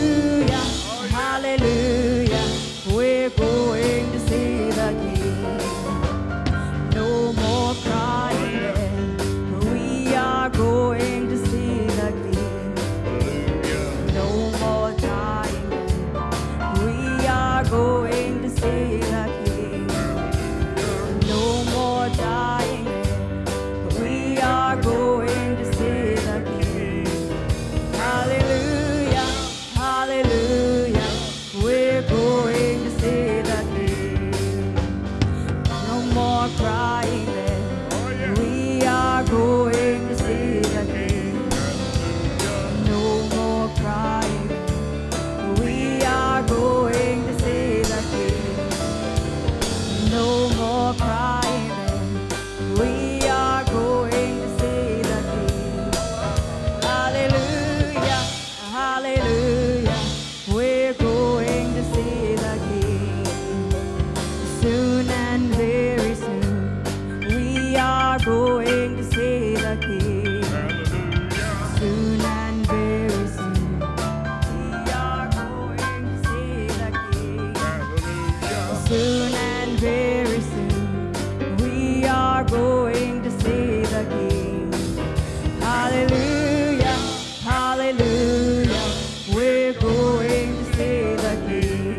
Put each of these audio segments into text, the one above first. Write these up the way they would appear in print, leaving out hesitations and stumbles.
hallelujah, we're going to see the King. No more crying, we are going to see the King. No more dying, we are going to see the King. No more dying, we are going to see the King. Hallelujah, hallelujah, we're going to see the King. No more crying, we are going to see the King. No more crying, we are going to see the King. No more crying, we are going to see the King. Hallelujah, hallelujah, we're going to see the King. Soon and very soon, we are going to see the King. Soon and very soon, we are going to see the King. Soon and very soon, we are going to see the King. Hallelujah, hallelujah, we're going to see the King.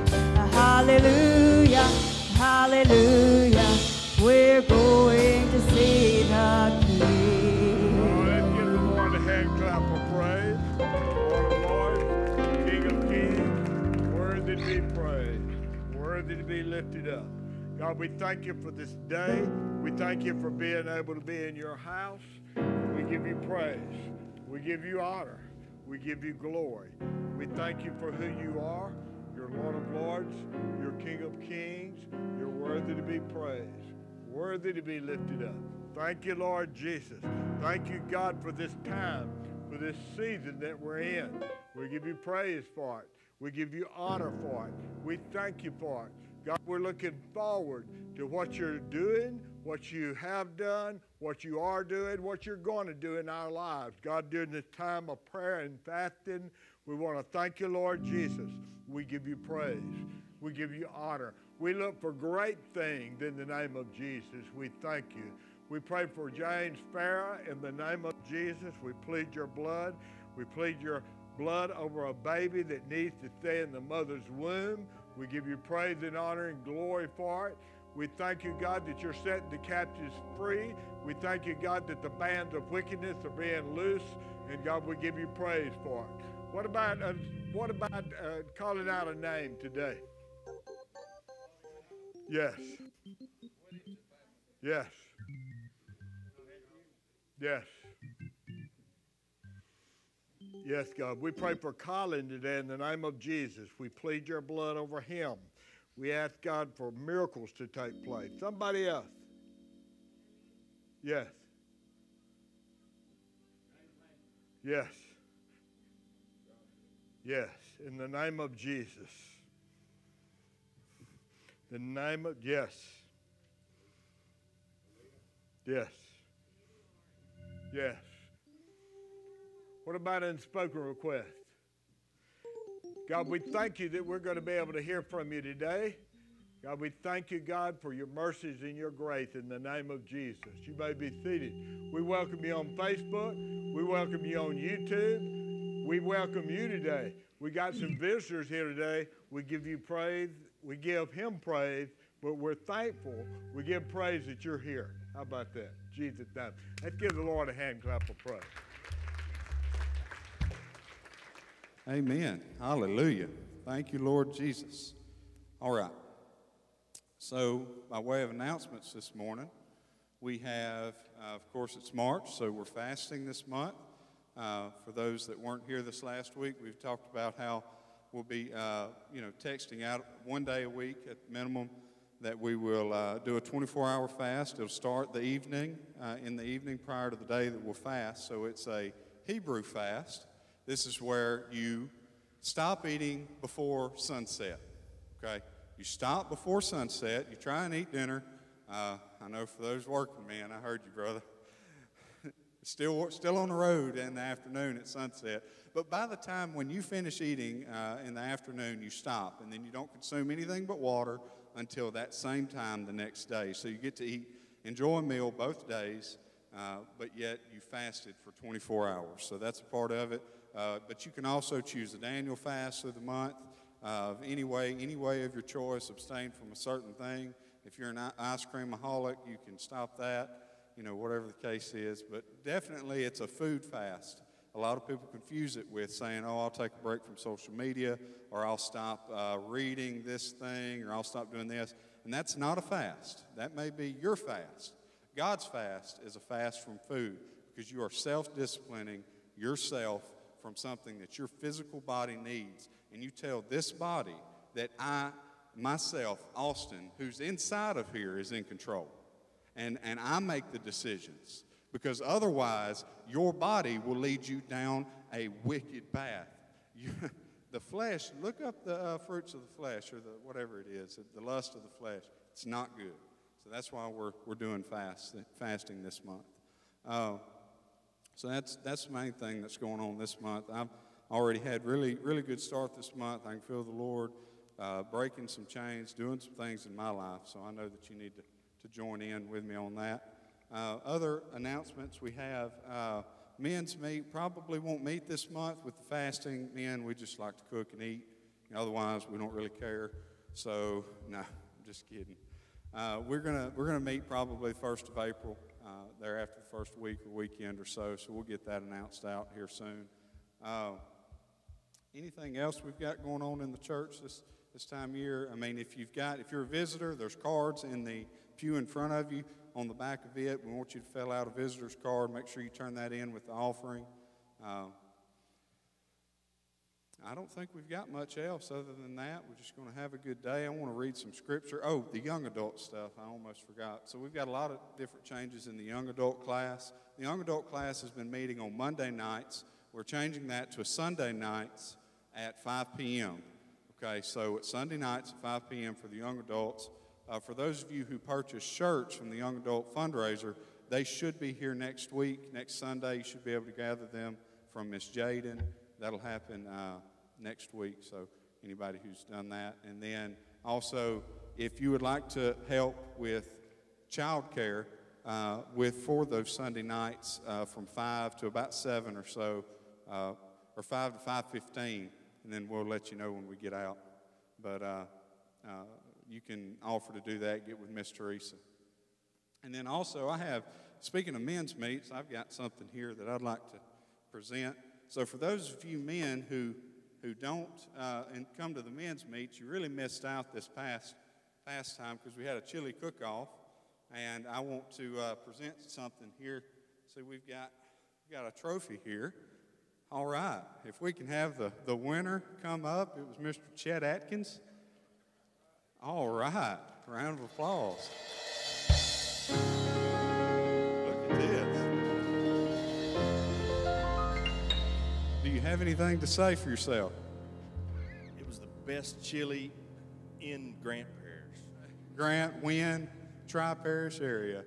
Hallelujah, hallelujah, we're going to see the King. Let's give the Lord a hand clap of praise. Lord, King of Kings, worthy to be praised, worthy to be lifted up. God, we thank you for this day. We thank you for being able to be in your house. We give you praise. We give you honor. We give you glory. We thank you for who you are. You're Lord of Lords. You're King of Kings. You're worthy to be praised, worthy to be lifted up. Thank you, Lord Jesus. Thank you, God, for this time, for this season that we're in. We give you praise for it. We give you honor for it. We thank you for it. God, we're looking forward to what you're doing, what you have done, what you are doing, what you're going to do in our lives. God, during this time of prayer and fasting, we want to thank you, Lord Jesus. We give you praise. We give you honor. We look for great things in the name of Jesus. We thank you. We pray for James Farah in the name of Jesus. We plead your blood. We plead your blood over a baby that needs to stay in the mother's womb. We give you praise and honor and glory for it. We thank you, God, that you're setting the captives free. We thank you, God, that the bands of wickedness are being loose. And God, we give you praise for it. What about calling out a name today? Yes. Yes. Yes. Yes, God. We pray for Colin today in the name of Jesus. We plead your blood over him. We ask God for miracles to take place. Somebody else. Yes. Yes. Yes. In the name of Jesus. The name of, yes. Yes. Yes. What about unspoken requests? God, we thank you that we're going to be able to hear from you today. God, we thank you, God, for your mercies and your grace in the name of Jesus. You may be seated. We welcome you on Facebook. We welcome you on YouTube. We welcome you today. We got some visitors here today. We give you praise. We give him praise, but we're thankful. We give praise that you're here. How about that? Jesus' name. Let's give the Lord a hand clap of praise. Amen. Hallelujah. Thank you, Lord Jesus. All right. So, by way of announcements this morning, we have, of course, it's March, so we're fasting this month. For those that weren't here this last week, we've talked about how we'll be, texting out one day a week at minimum that we will do a 24-hour fast. It'll start the evening, in the evening prior to the day that we'll fast. So it's a Hebrew fast. This is where you stop eating before sunset, okay? You stop before sunset. You try and eat dinner. I know for those working, man, I heard you, brother. It's still on the road in the afternoon at sunset. But by the time when you finish eating in the afternoon, you stop, and then you don't consume anything but water until that same time the next day. So you get to enjoy a meal both days, but yet you fasted for 24 hours. So that's a part of it. But you can also choose a Daniel fast through the month. Any way of your choice, abstain from a certain thing. If you're an ice creamaholic, you can stop that. Whatever the case is, but definitely it's a food fast. A lot of people confuse it with saying, I'll take a break from social media, or I'll stop reading this thing, or I'll stop doing this. And that's not a fast. That may be your fast. God's fast is a fast from food, because you are self-disciplining yourself from something that your physical body needs. And you tell this body that myself, Austin, who's inside of here, is in control. And I make the decisions, because otherwise your body will lead you down a wicked path. The flesh, look up the fruits of the flesh, or whatever it is, the lust of the flesh. It's not good. So that's why we're doing fasting this month. So that's the main thing that's going on this month. I've already had really good start this month. I can feel the Lord breaking some chains, doing some things in my life. So I know that you need to join in with me on that. Other announcements we have, men's meet probably won't meet this month with the fasting. Men, we just like to cook and eat. Otherwise, we don't really care. So, no, I'm just kidding. We're gonna meet probably the 1st of April, there after the first week or weekend or so. So we'll get that announced out here soon. Anything else we've got going on in the church this time of year? I mean, if you're a visitor, there's cards in the pew in front of you. On the back of it, we want you to fill out a visitor's card. Make sure you turn that in with the offering. I don't think we've got much else other than that. We're just going to have a good day. I want to read some scripture. Oh, the young adult stuff, I almost forgot. So we've got a lot of different changes in the young adult class. The young adult class has been meeting on Monday nights. We're changing that to Sunday nights at 5 p.m. Okay, so it's Sunday nights at 5 p.m. for the young adults. For those of you who purchase shirts from the Young Adult Fundraiser, they should be here next week. Next Sunday, you should be able to gather them from Miss Jaden. That'll happen next week, so anybody who's done that. And then also, if you would like to help with child care for those Sunday nights from 5 to about 7 or so, or 5 to 5:15, and then we'll let you know when we get out. But you can offer to do that, get with Miss Teresa. And then also speaking of men's meets, I've got something here that I'd like to present. So for those of you men who don't and come to the men's meets, you really missed out this past time, because we had a chili cook-off, and I want to present something here. See, we've got a trophy here. All right, if we can have the winner come up. It was Mr. Chet Atkins. All right, round of applause. Look at this. Do you have anything to say for yourself? It was the best chili in Grant Parish. Grant, Wynn, Tri-Parish area.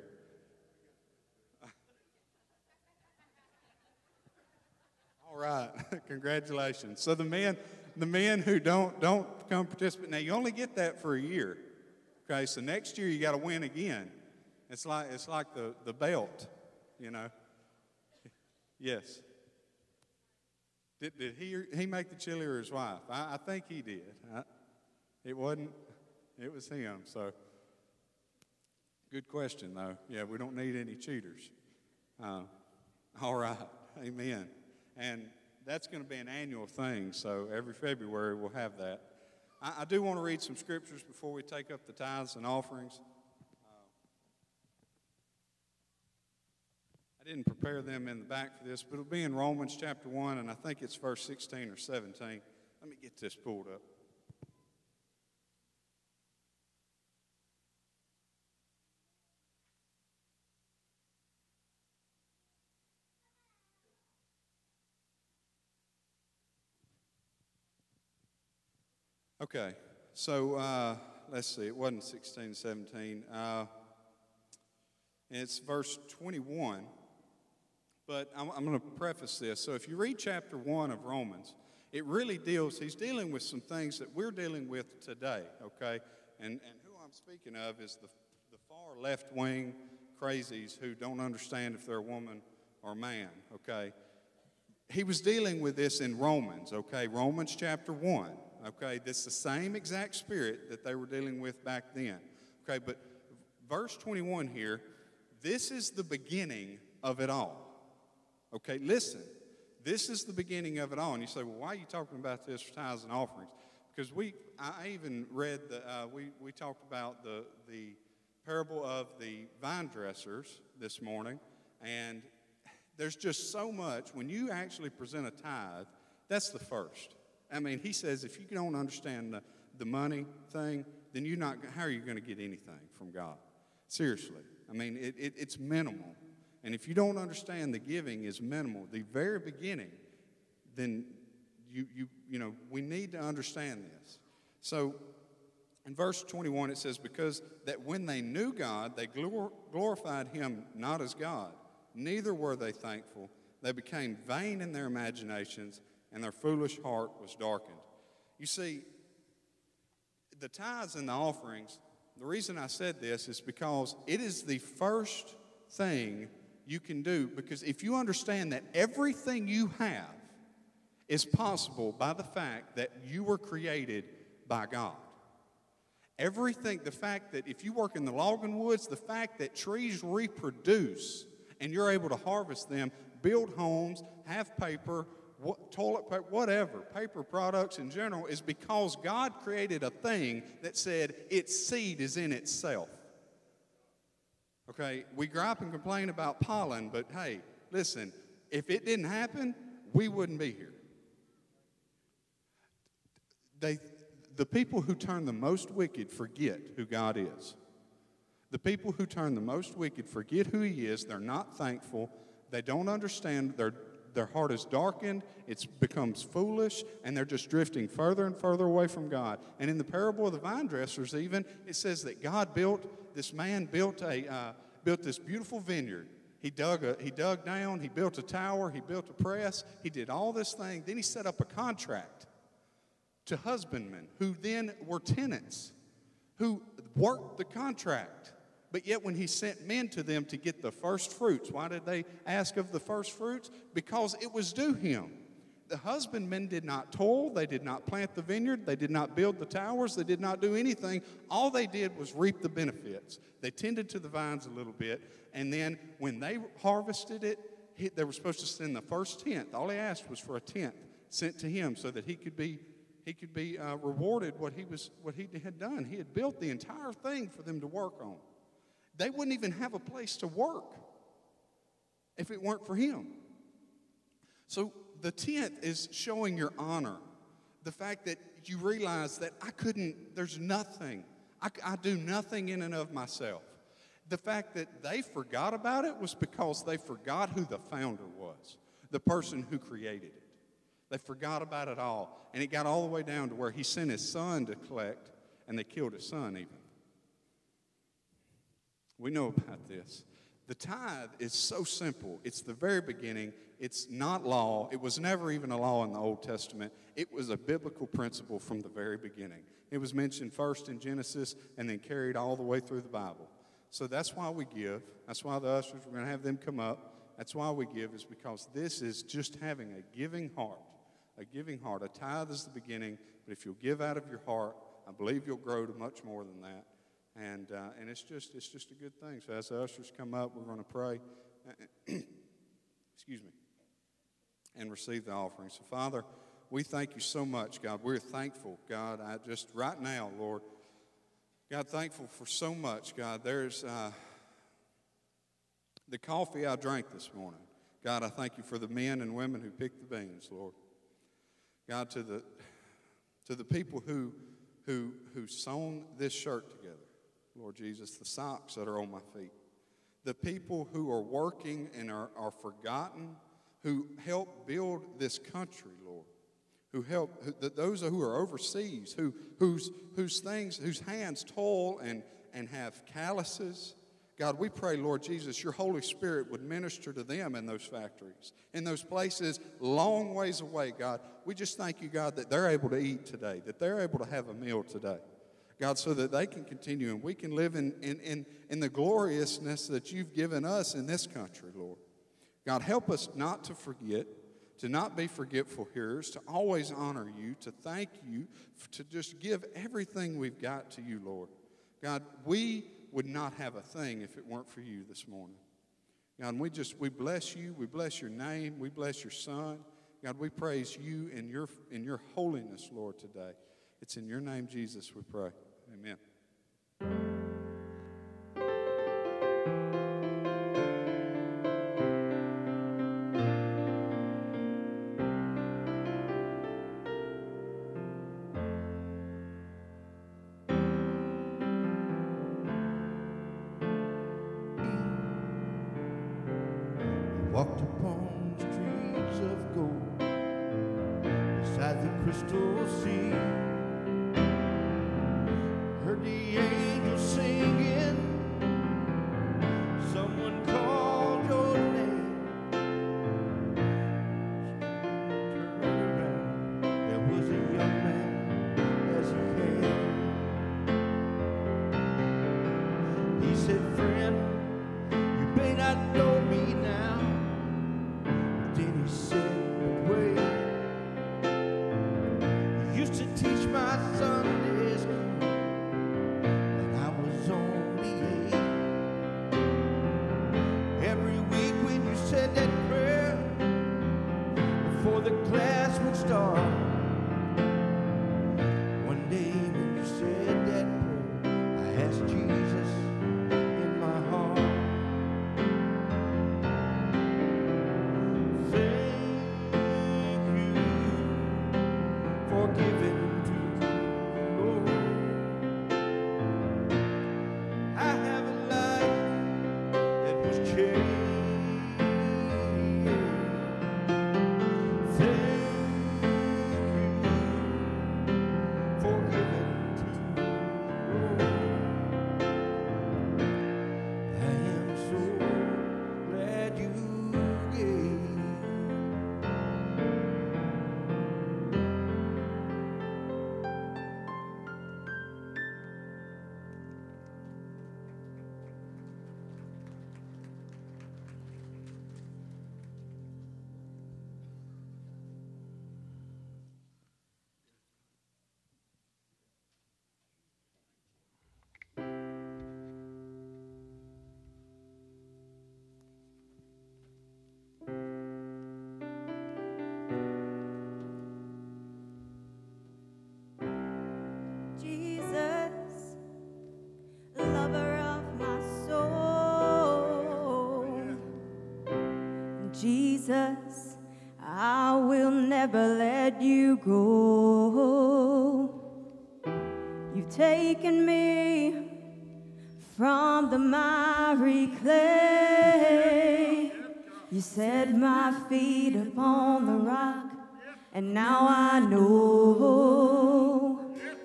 All right, congratulations. So the men who don't come participate, now you only get that for a year. Okay, so next year you got to win again. It's like the belt, you know. Yes. Did he make the chili, or his wife? I think he did. It wasn't. It was him. So good question though. Yeah, we don't need any cheaters. All right. Amen. And that's going to be an annual thing, so every February we'll have that. I do want to read some scriptures before we take up the tithes and offerings. I didn't prepare them in the back for this, but it'll be in Romans chapter 1, and I think it's verse 16 or 17. Let me get this pulled up. Okay, so let's see, it wasn't 16, 17. It's verse 21. But I'm going to preface this. So if you read chapter 1 of Romans, it really he's dealing with some things that we're dealing with today, okay? And who I'm speaking of is the far left-wing crazies who don't understand if they're a woman or a man, okay? He was dealing with this in Romans, okay? Romans chapter 1, okay? This is the same exact spirit that they were dealing with back then, okay? But verse 21 here, this is the beginning of it all. Okay, listen, this is the beginning of it all. And you say, well, why are you talking about this for tithes and offerings? Because I even read, we talked about the parable of the vine dressers this morning. And there's just so much. When you actually present a tithe, that's the first. I mean, he says if you don't understand the money thing, then how are you going to get anything from God? Seriously. I mean, it's minimal. And if you don't understand the giving is minimal, the very beginning, then we need to understand this. So in verse 21 it says, because that when they knew God, they glorified him not as God, neither were they thankful. They became vain in their imaginations, and their foolish heart was darkened. You see, the tithes and the offerings, the reason I said this is because it is the first thing you can do, because if you understand that everything you have is possible by the fact that you were created by God. Everything, the fact that if you work in the logging woods, the fact that trees reproduce and you're able to harvest them, build homes, have paper, toilet paper, whatever, paper products in general, is because God created a thing that said its seed is in itself. Okay, we gripe and complain about pollen, but hey, listen, if it didn't happen, we wouldn't be here. The people who turn the most wicked forget who God is. The people who turn the most wicked forget who he is. They're not thankful. They don't understand. Their heart is darkened. It becomes foolish, and they're just drifting further and further away from God. And in the parable of the vine dressers even, it says that this man built this beautiful vineyard. He dug down, he built a tower, he built a press, he did all this thing. Then he set up a contract to husbandmen who then were tenants, who worked the contract. But yet when he sent men to them to get the first fruits, why did they ask of the first fruits? Because it was due him. The husbandmen did not toil, they did not plant the vineyard, they did not build the towers, they did not do anything. All they did was reap the benefits. They tended to the vines a little bit, and then when they harvested it, they were supposed to send the first tenth. All they asked was for a tenth sent to him so that he could be rewarded what he had done. He had built the entire thing for them to work on. They wouldn't even have a place to work if it weren't for him. So the tenth is showing your honor. The fact that you realize that there's nothing. I do nothing in and of myself. The fact that they forgot about it was because they forgot who the founder was, the person who created it. They forgot about it all. And it got all the way down to where he sent his son to collect, and they killed his son even. We know about this. The tithe is so simple. It's the very beginning. It's not law. It was never even a law in the Old Testament. It was a biblical principle from the very beginning. It was mentioned first in Genesis and then carried all the way through the Bible. So that's why we give. That's why the ushers, we're going to have them come up. That's why we give, is because this is just having a giving heart. A giving heart. A tithe is the beginning, but if you'll give out of your heart, I believe you'll grow to much more than that. And it's just a good thing. So as the ushers come up, we're going to pray. Excuse me. And receive the offering. So Father, we thank you so much, God. We're thankful, God. Right now, Lord, God, thankful for so much, God. There's the coffee I drank this morning. God, I thank you for the men and women who picked the beans, Lord. God, to the people who sewn this shirt together, Lord Jesus, the socks that are on my feet, the people who are working and are forgotten, who help build this country, Lord, those who are overseas, whose hands toil and have calluses God, we pray, Lord Jesus, your Holy Spirit would minister to them in those factories, in those places long ways away, God. We just thank you, God, that they're able to eat today, that they're able to have a meal today, God, so that they can continue and we can live in the gloriousness that you've given us in this country, Lord. God, help us not to forget, to not be forgetful hearers, to always honor you, to thank you, to just give everything we've got to you, Lord. God, we would not have a thing if it weren't for you this morning. God, and we bless you, we bless your name, we bless your Son. God, we praise you in your holiness, Lord, today. It's in your name, Jesus, we pray. Amen. Walked upon the streets of gold beside the crystal sea. Heard the angels singing. Someone called your name. Turned around. There was a young man as he came. He said, "Friend, you may not know me now." Then he said, "Wait, you used to teach my Sunday school when I was only 8. Every week when you said that prayer before the class would start. One day when you said that prayer, I asked Jesus in my heart. Jesus, I will never let you go. You've taken me from the miry clay. You set my feet upon the rock, and now I know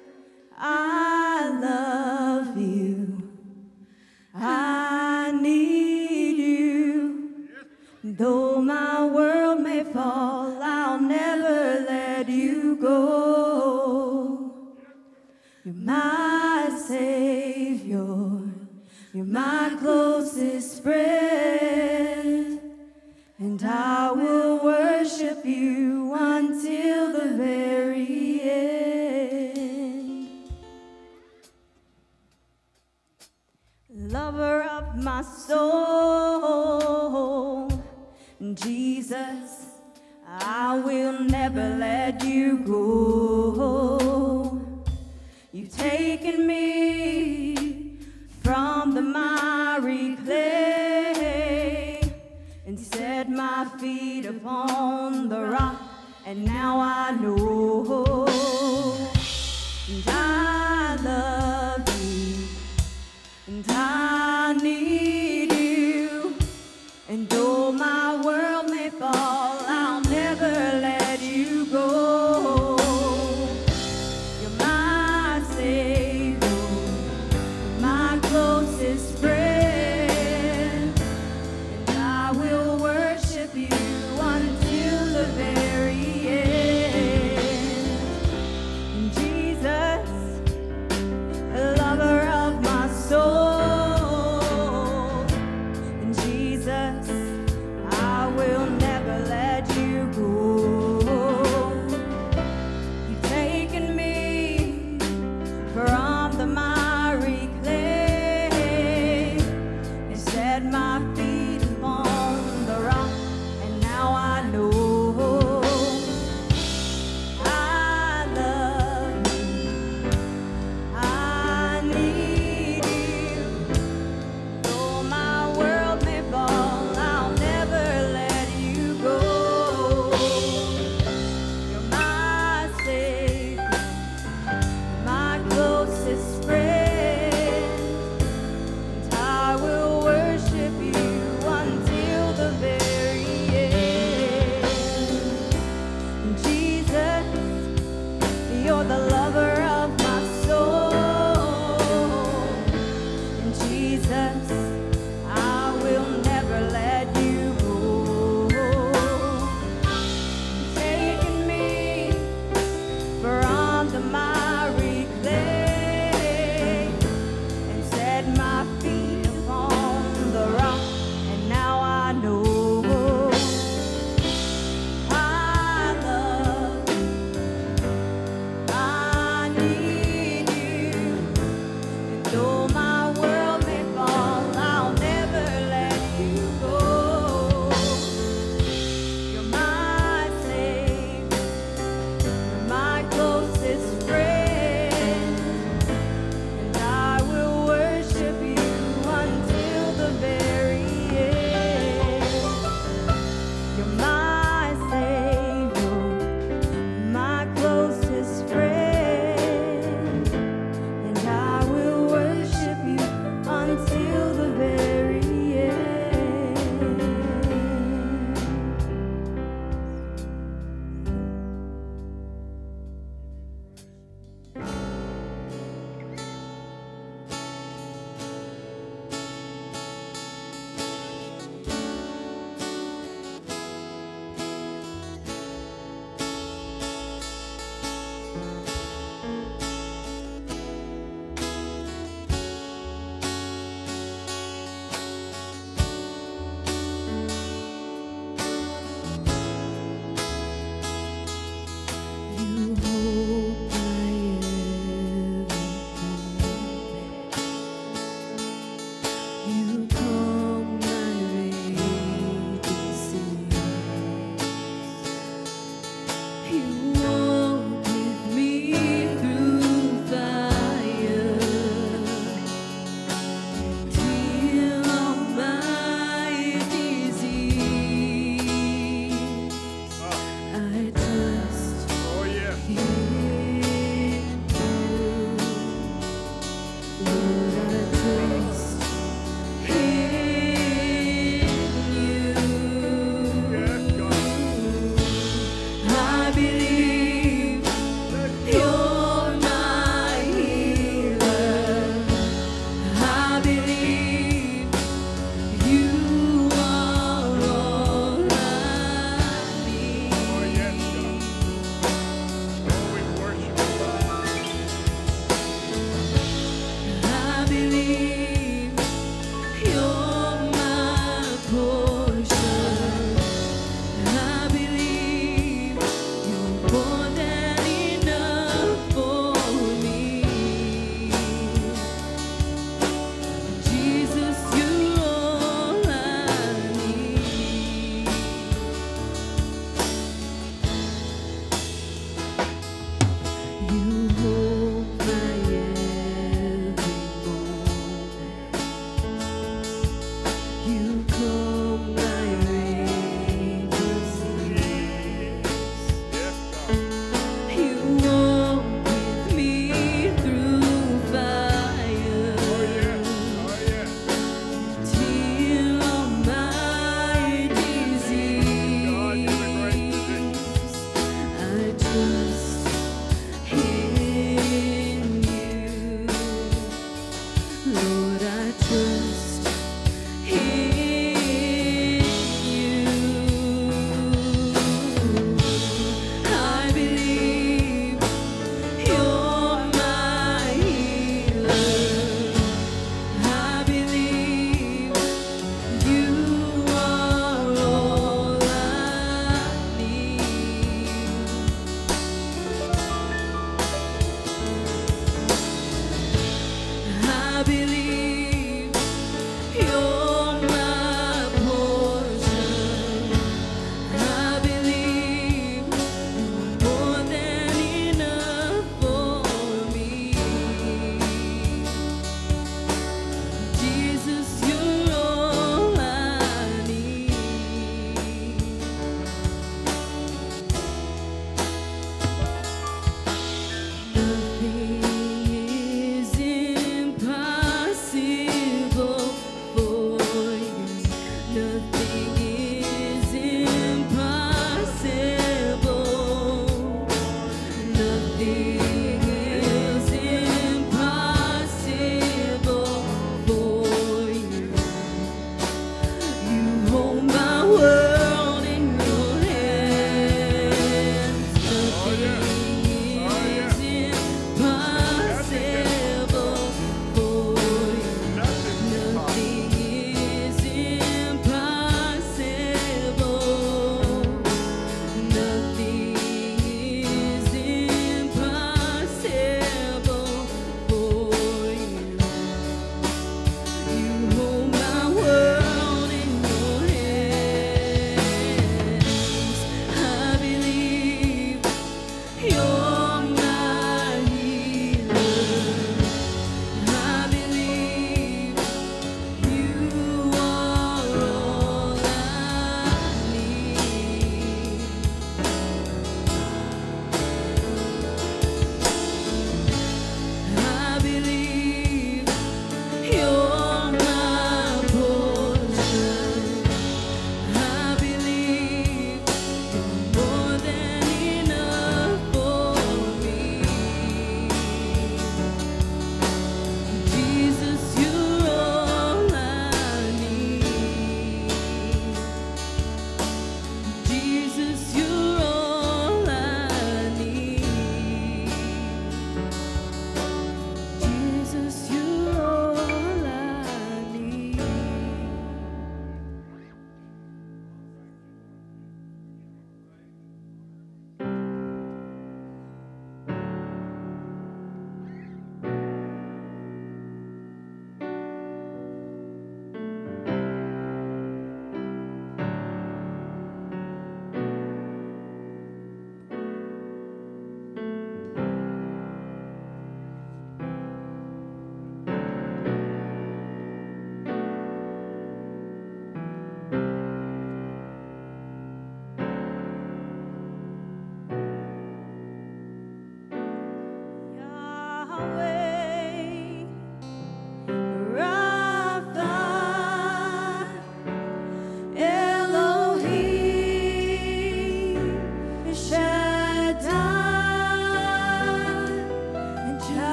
I love you. I need you. Though my world may fall, I'll never let you go. You're my Savior. You're my closest friend. And I will worship you until the very end. Lover of my soul, Jesus, I will never let you go. You've taken me from the miry clay and set my feet upon the rock, and now I know, and I love you, and I need you, and though my world may fall, I'll never let you go. You're my Savior, my closest friend.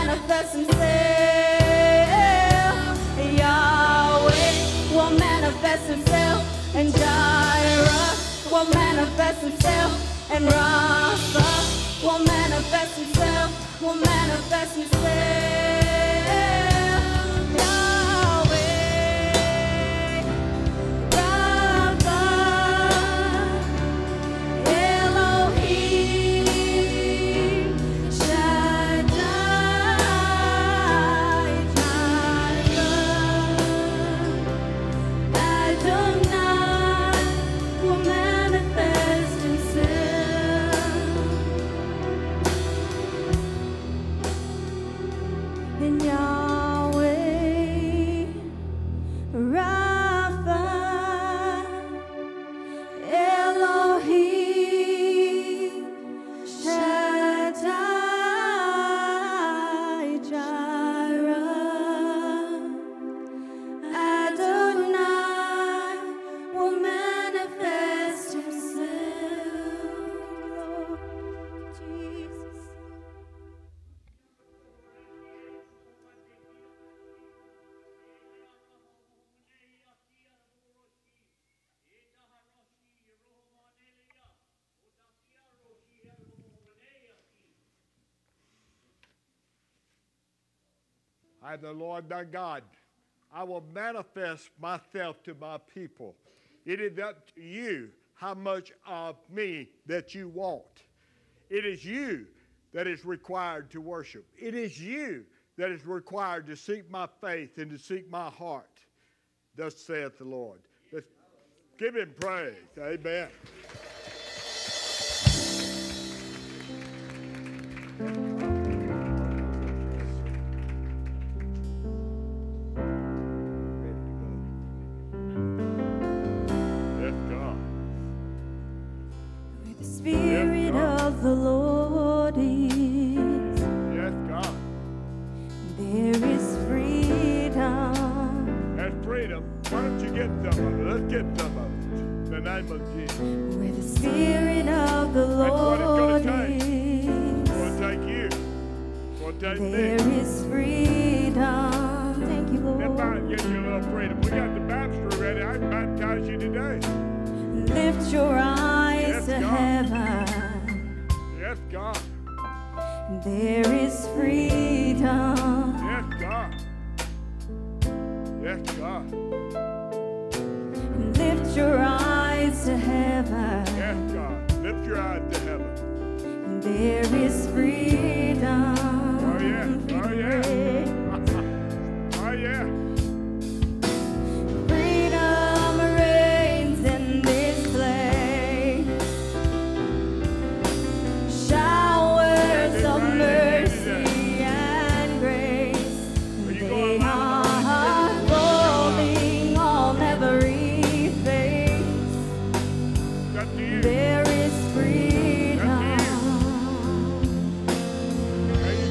manifest himself. Yahweh will manifest himself. And Jireh will manifest himself. And Rapha will manifest himself. Will manifest himself. I am the Lord thy God. I will manifest myself to my people. It is up to you how much of me that you want. It is you that is required to worship. It is you that is required to seek my faith and to seek my heart. Thus saith the Lord. Let's give him praise. Amen. Spirit of the Lord is. Yes, God. There is freedom. That's freedom. Why don't you get some of it? Let's get some of it. In the name of Jesus. Where the Spirit of the Lord is. It's going to take you. It's going to take me. There is freedom. Thank you, Lord. That might get you a little freedom. We got the baptistry ready. I can baptize you today. Lift your eyes to heaven. Yes, God. There is freedom. Yes, God. Yes, God. Lift your eyes to heaven. Yes, God. Lift your eyes to heaven. There is freedom. Oh, yeah. Oh, yeah. Oh, yeah. Freedom reigns in this place. Showers of mercy and grace. They are falling on every face. There is freedom. There you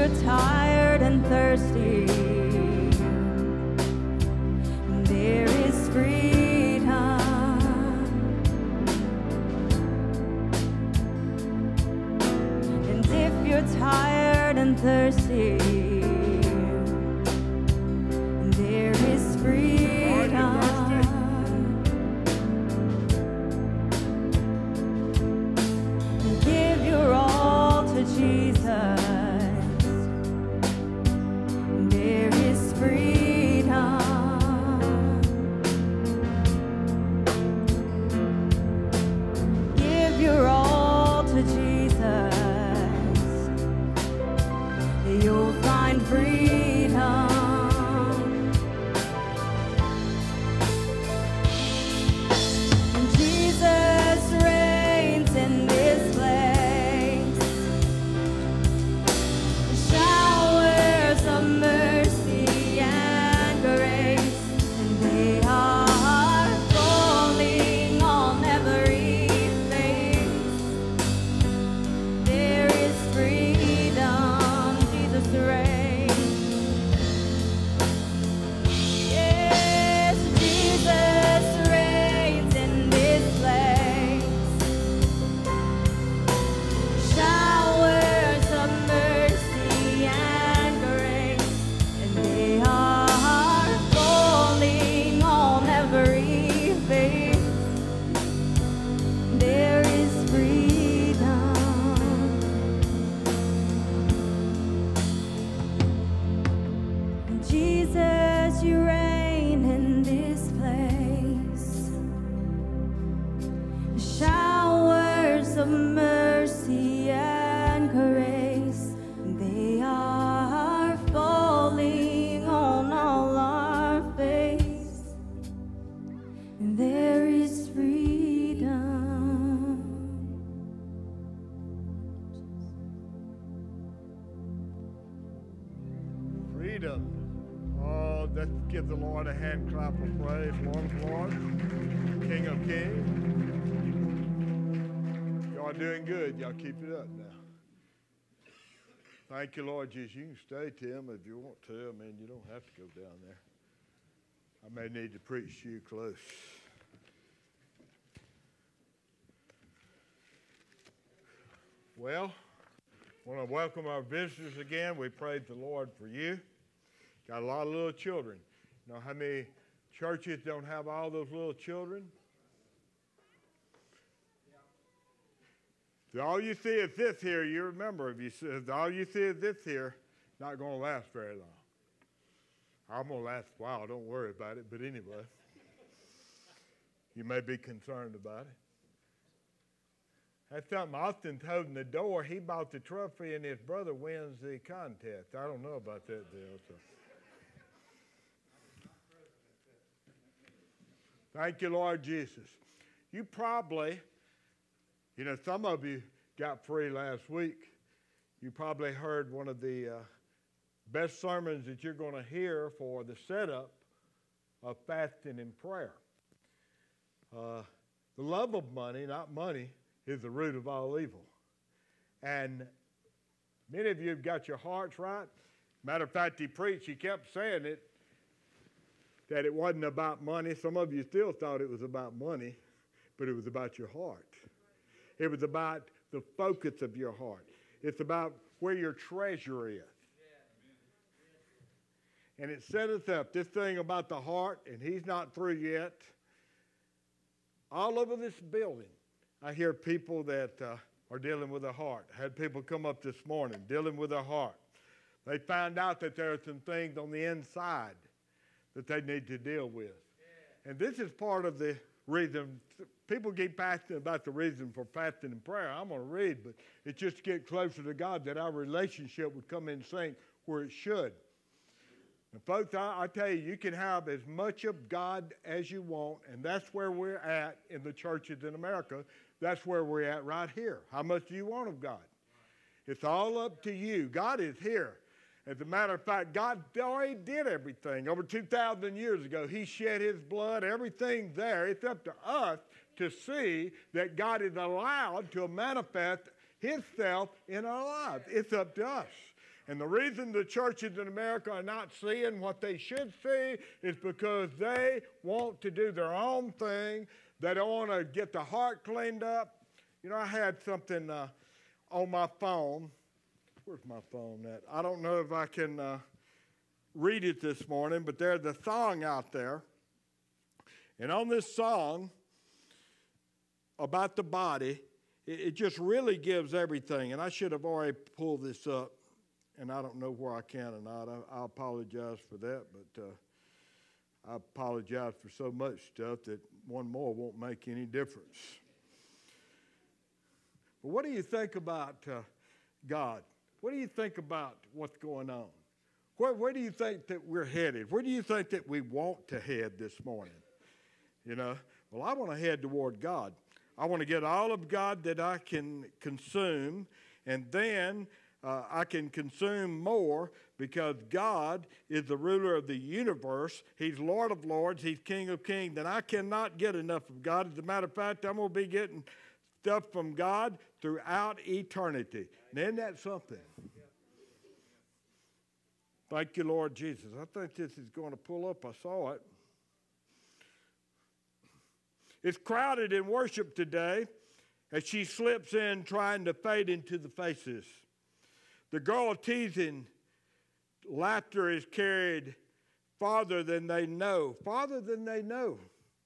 you're tired and thirsty, there is freedom. And if you're tired and thirsty, there is freedom. Give your all to Jesus. There is freedom. Give your all to Jesus. You'll find freedom. And Jesus reigns in this place. Showers of mercy and grace, and they are falling on every face. There is freedom. Jesus reigns. Yes, Jesus reigns in this place. Showers of mercy and grace, and they are falling on every face. There is freedom. Jesus, you reign in this place. Showers of mercy and grace, they are falling on all our face. There is freedom. Freedom. Oh, let's give the Lord a hand clap of praise. Lord of Lords, King of Kings. Y'all doing good. Y'all keep it up now. Thank you, Lord Jesus. You can stay, Tim, if you want to. I mean, you don't have to go down there. I may need to preach to you close. Well, I want to welcome our visitors again. We praise the Lord for you. Got a lot of little children. You know how many churches don't have all those little children? If all you see is this here, you remember, if all you see is this here, not going to last very long. I'm going to last a while, don't worry about it, but anyway, you may be concerned about it. That's something Austin's holding the door. He bought the trophy and his brother wins the contest. I don't know about that deal. So. Thank you, Lord Jesus. You probably, some of you got free last week. You probably heard one of the best sermons that you're going to hear for the setup of fasting and prayer. The love of money, not money, is the root of all evil. And many of you have got your hearts right. Matter of fact, he preached, he kept saying it, that it wasn't about money. Some of you still thought it was about money, but it was about your heart. It was about the focus of your heart. It's about where your treasure is. And it set us up, this thing about the heart, and he's not through yet. All over this building, I hear people that are dealing with their heart. I had people come up this morning dealing with their heart. They found out that there are some things on the inside that they need to deal with. Yeah. And this is part of the reason. People keep asking about the reason for fasting and prayer. I'm going to read, but it's just to get closer to God, that our relationship would come in sync where it should. And folks, I tell you, you can have as much of God as you want, and that's where we're at in the churches in America. That's where we're at right here. How much do you want of God? It's all up to you. God is here. As a matter of fact, God already did everything. Over 2,000 years ago, he shed his blood, everything's there. It's up to us to see that God is allowed to manifest himself in our lives. It's up to us. And the reason the churches in America are not seeing what they should see is because they want to do their own thing. They don't want to get the heart cleaned up. You know, I had something on my phone. Where's my phone at? I don't know if I can read it this morning, but there's a song out there. And on this song about the body, it just really gives everything. And I should have already pulled this up, and I don't know where I can or not. I apologize for that, but I apologize for so much stuff that one more won't make any difference. But what do you think about God? What do you think about what's going on? Where do you think that we're headed? Where do you think that we want to head this morning? You know, well, I want to head toward God. I want to get all of God that I can consume, and then I can consume more because God is the ruler of the universe. He's Lord of lords. He's King of kings, and I cannot get enough of God. As a matter of fact, I'm going to be getting stuff from God throughout eternity. And isn't that something? Thank you, Lord Jesus. I think this is going to pull up. I saw it. It's crowded in worship today as she slips in trying to fade into the faces. The girl teasing laughter is carried farther than they know, farther than they know.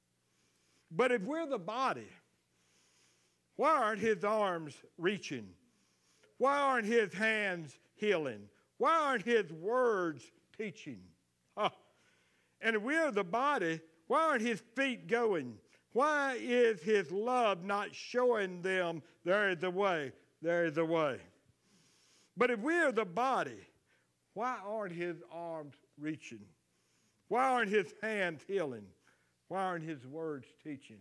But if we're the body, why aren't his arms reaching? Why aren't his hands healing? Why aren't his words teaching? And if we're the body, why aren't his feet going? Why is his love not showing them there is a way, there is a way? But if we are the body, why aren't his arms reaching? Why aren't his hands healing? Why aren't his words teaching?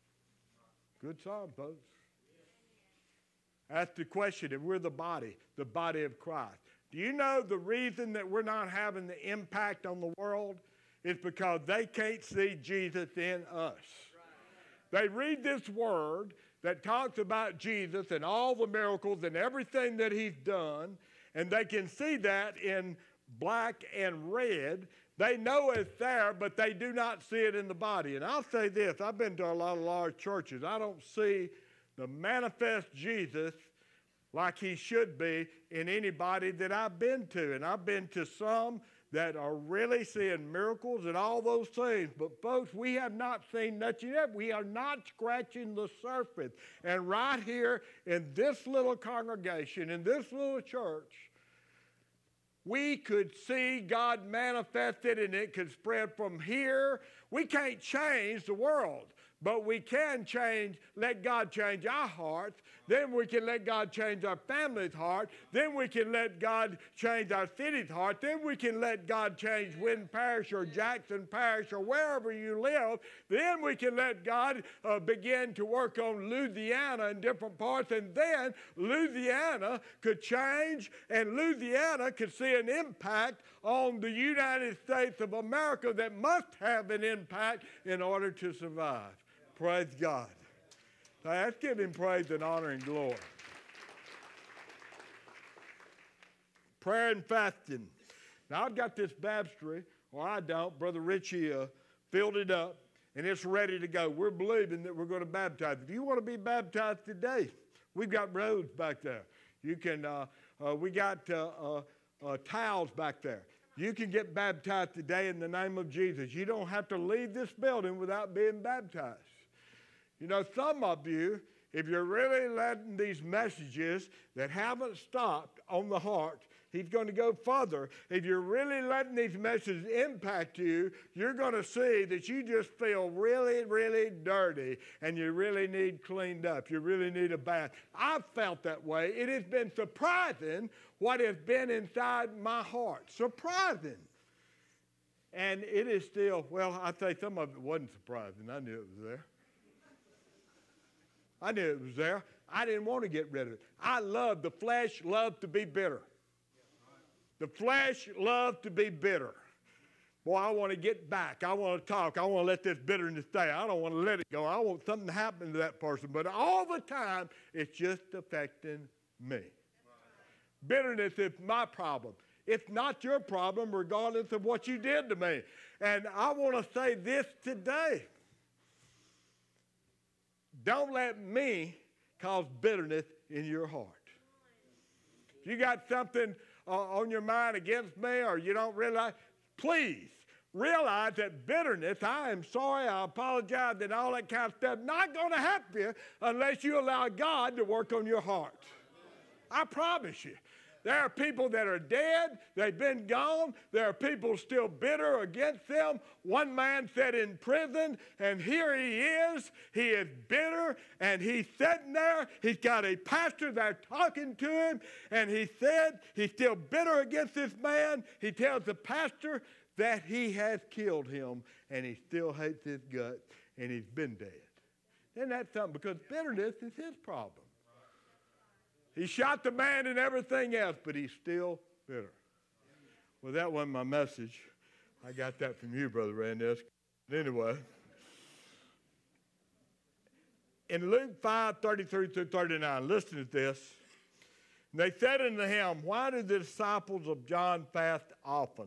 Good song, folks. That's the question. If we're the body of Christ. Do you know the reason that we're not having the impact on the world is because they can't see Jesus in us? They read this word that talks about Jesus and all the miracles and everything that he's done, and they can see that in black and red. They know it's there, but they do not see it in the body. And I'll say this, I've been to a lot of large churches. I don't see the manifest Jesus like he should be in anybody that I've been to. And I've been to some that are really seeing miracles and all those things. But folks, we have not seen nothing yet. We are not scratching the surface. And right here in this little congregation, in this little church, we could see God manifested and it could spread from here. We can't change the world, but we can let God change our hearts. Then we can let God change our family's heart. Then we can let God change our city's heart. Then we can let God change Wynn Parish or Jackson Parish or wherever you live. Then we can let God begin to work on Louisiana and different parts. And then Louisiana could change, and Louisiana could see an impact on the United States of America that must have an impact in order to survive. Praise God. Now, let's give him praise and honor and glory. Prayer and fasting. Now, I've got this baptistry, or I don't. Brother Richie filled it up, and it's ready to go. We're believing that we're going to baptize. If you want to be baptized today, we've got roads back there. You can. We got towels back there. You can get baptized today in the name of Jesus. You don't have to leave this building without being baptized. You know, some of you, if you're really letting these messages that haven't stopped on the heart, he's going to go further. If you're really letting these messages impact you, you're going to see that you just feel really, really dirty and you really need cleaned up. You really need a bath. I've felt that way. It has been surprising what has been inside my heart. Surprising. And it is still, well, I think some of it wasn't surprising. I knew it was there. I knew it was there. I didn't want to get rid of it. The flesh loved to be bitter. The flesh loved to be bitter. Boy, I want to get back. I want to talk. I want to let this bitterness stay. I don't want to let it go. I want something to happen to that person. But all the time, it's just affecting me. Bitterness is my problem. It's not your problem regardless of what you did to me. And I want to say this today. Don't let me cause bitterness in your heart. If you got something on your mind against me or you don't realize, please realize that bitterness, I am sorry, I apologize, and all that kind of stuff, not going to help you unless you allow God to work on your heart. I promise you. There are people that are dead. They've been gone. There are people still bitter against them. One man sat in prison, and here he is. He is bitter, and he's sitting there. He's got a pastor there talking to him, and he said he's still bitter against this man. He tells the pastor that he has killed him, and he still hates his guts, and he's been dead. Isn't that something? Because bitterness is his problem. He shot the man and everything else, but he's still bitter. Well, that wasn't my message. I got that from you, Brother Randy. Anyway, in Luke 5:33-39, listen to this. They said unto him, why do the disciples of John fast often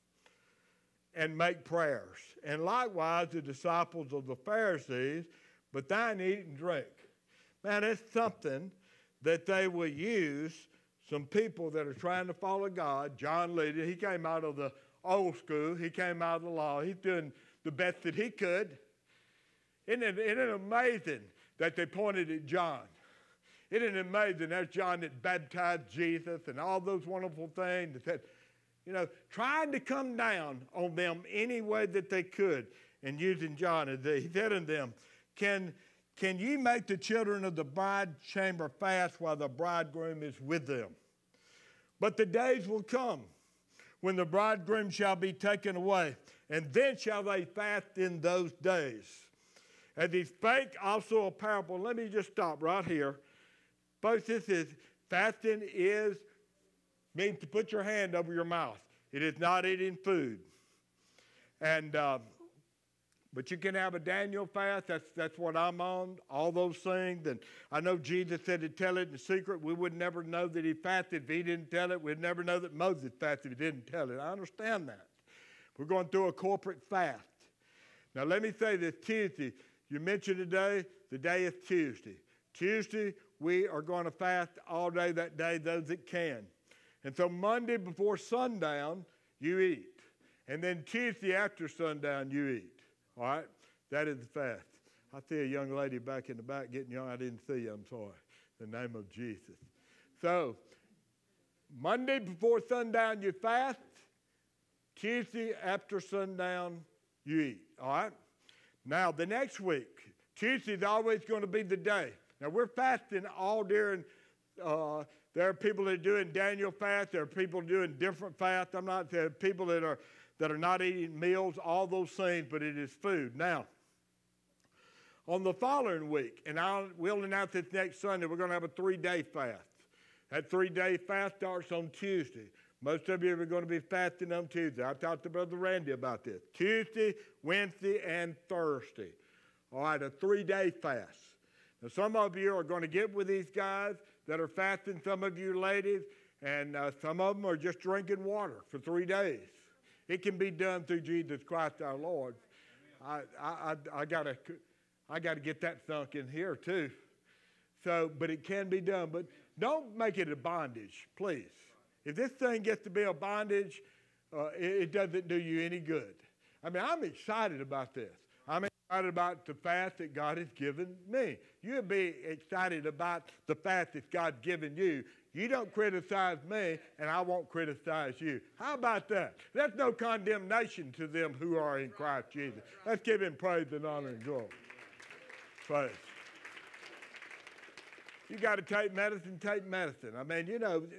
and make prayers? And likewise the disciples of the Pharisees, but thine eat and drink. Man, it's something that they will use some people that are trying to follow God. John Leader, he came out of the old school. He came out of the law. He's doing the best that he could. Isn't it amazing that they pointed at John? Isn't it amazing that's John that baptized Jesus and all those wonderful things that, trying to come down on them any way that they could and using John as he said unto them, Can ye make the children of the bride chamber fast while the bridegroom is with them? But the days will come when the bridegroom shall be taken away, and then shall they fast in those days. As he spake also a parable. Let me just stop right here. Folks, this is fasting means to put your hand over your mouth. It is not eating food. And but you can have a Daniel fast. That's what I'm on, all those things. And I know Jesus said to tell it in secret. We would never know that he fasted if he didn't tell it. We'd never know that Moses fasted if he didn't tell it. I understand that. We're going through a corporate fast. Now, let me say this Tuesday. You mentioned today, the day is Tuesday. Tuesday, we are going to fast all day that day, those that can. And so Monday before sundown, you eat. And then Tuesday after sundown, you eat. All right? That is the fast. I see a young lady back in the back getting young. I didn't see you. I'm sorry. In the name of Jesus. So, Monday before sundown, you fast. Tuesday after sundown, you eat. All right? Now, the next week, Tuesday is always going to be the day. Now, we're fasting all during, there are people that are doing Daniel fast. There are people doing different fasts. There are people that are not eating meals, all those things, but it is food. Now, on the following week, and we'll announce this next Sunday, we're going to have a 3-day fast. That 3-day fast starts on Tuesday. Most of you are going to be fasting on Tuesday. I talked to Brother Randy about this. Tuesday, Wednesday, and Thursday. All right, a 3-day fast. Now, some of you are going to get with these guys that are fasting, some of you ladies, and some of them are just drinking water for 3 days. It can be done through Jesus Christ our Lord. I got to get that sunk in here too. So, but it can be done. But don't make it a bondage, please. If this thing gets to be a bondage, it doesn't do you any good. I mean, I'm excited about this. I'm excited about the fast that God has given me. You'll be excited about the fast that God's given you. You don't criticize me, and I won't criticize you. How about that? There's no condemnation to them who are in Christ Jesus. Let's give him praise and honor and glory. Praise. You got to take medicine, take medicine. I mean,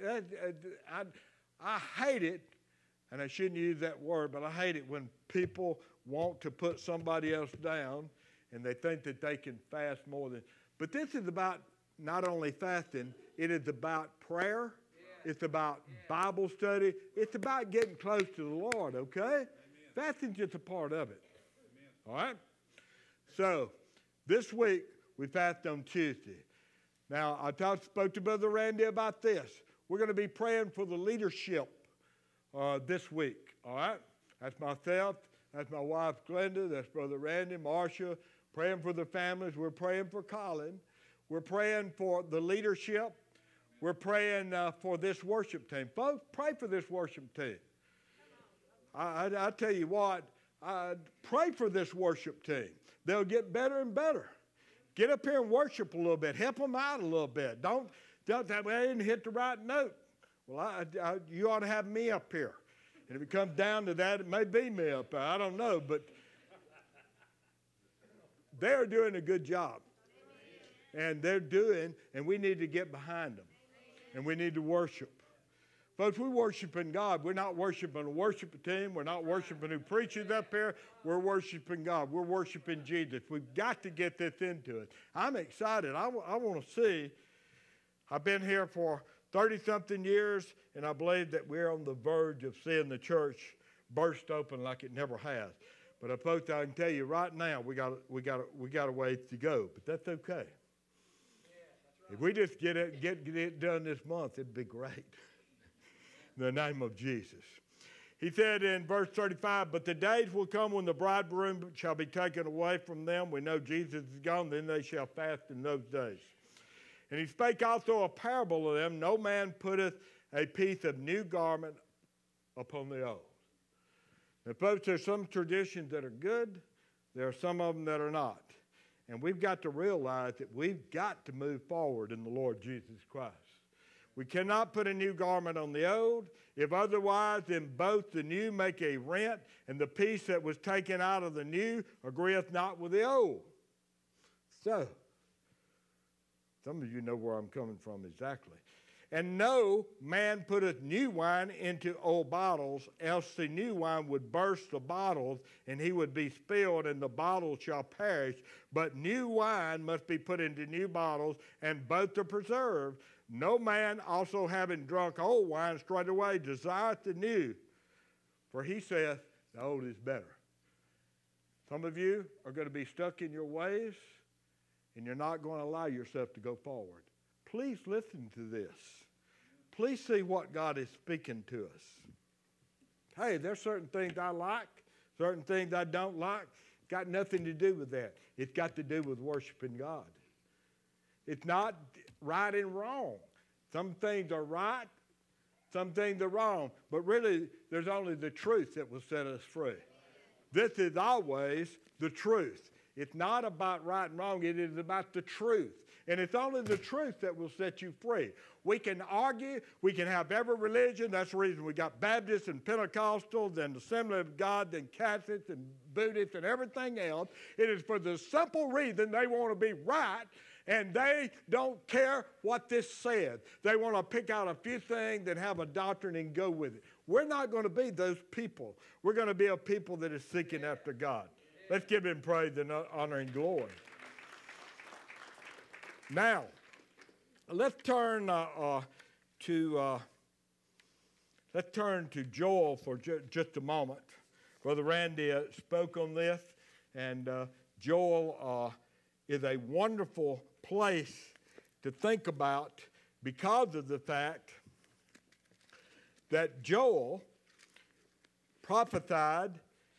I hate it, and I shouldn't use that word, but I hate it when people want to put somebody else down, and they think that they can fast more than. But this is about not only fasting, it is about prayer. Yeah. It's about Bible study. It's about getting close to the Lord, okay? Amen. Fasting's just a part of it. Amen. All right? So, this week, we fast on Tuesday. Now, I spoke to Brother Randy about this. We're going to be praying for the leadership this week, all right? That's myself. That's my wife, Glenda. That's Brother Randy, Marcia. Praying for the families. We're praying for Colin. We're praying for the leadership. We're praying for this worship team. Folks, pray for this worship team. I tell you what, pray for this worship team. They'll get better and better. Get up here and worship a little bit. Help them out a little bit. Don't that way I didn't hit the right note. Well, you ought to have me up here. And if it comes down to that, it may be me up there. I don't know, but they're doing a good job. And and we need to get behind them. And we need to worship. Folks, we're worshiping God. We're not worshiping a worship team. We're not worshiping who preaches up here. We're worshiping God. We're worshiping Jesus. We've got to get this into it. I'm excited. I want to see. I've been here for 30-something years, and I believe that we're on the verge of seeing the church burst open like it never has. But folks, I can tell you right now, we got a ways to go. But that's okay. If we just get it done this month, it'd be great. In the name of Jesus. He said in verse 35, but the days will come when the bridegroom shall be taken away from them. We know Jesus is gone, then they shall fast in those days. And he spake also a parable of them. No man putteth a piece of new garment upon the old. Now, folks, there's some traditions that are good. There are some of them that are not. And we've got to realize that we've got to move forward in the Lord Jesus Christ. We cannot put a new garment on the old. If otherwise, then both the new make a rent, and the piece that was taken out of the new agreeth not with the old. So, some of you know where I'm coming from exactly. And no man putteth new wine into old bottles, else the new wine would burst the bottles, and he would be spilled, and the bottles shall perish. But new wine must be put into new bottles, and both are preserved. No man also having drunk old wine straightway desireth the new, for he saith, the old is better. Some of you are going to be stuck in your ways, and you're not going to allow yourself to go forward. Please listen to this. Please see what God is speaking to us. Hey, there's certain things I like, certain things I don't like. Got nothing to do with that. It's got to do with worshiping God. It's not right and wrong. Some things are right, some things are wrong. But really, there's only the truth that will set us free. This is always the truth. It's not about right and wrong. It is about the truth. And it's only the truth that will set you free. We can argue. We can have every religion. That's the reason we got Baptists and Pentecostals and Assembly of God and Catholics and Buddhists and everything else. It is for the simple reason they want to be right, and they don't care what this says. They want to pick out a few things and have a doctrine and go with it. We're not going to be those people. We're going to be a people that is seeking after God. Let's give him praise and honor and glory. Now, let's turn to Joel for just a moment. Brother Randy spoke on this, and Joel is a wonderful place to think about because of the fact that Joel prophesied.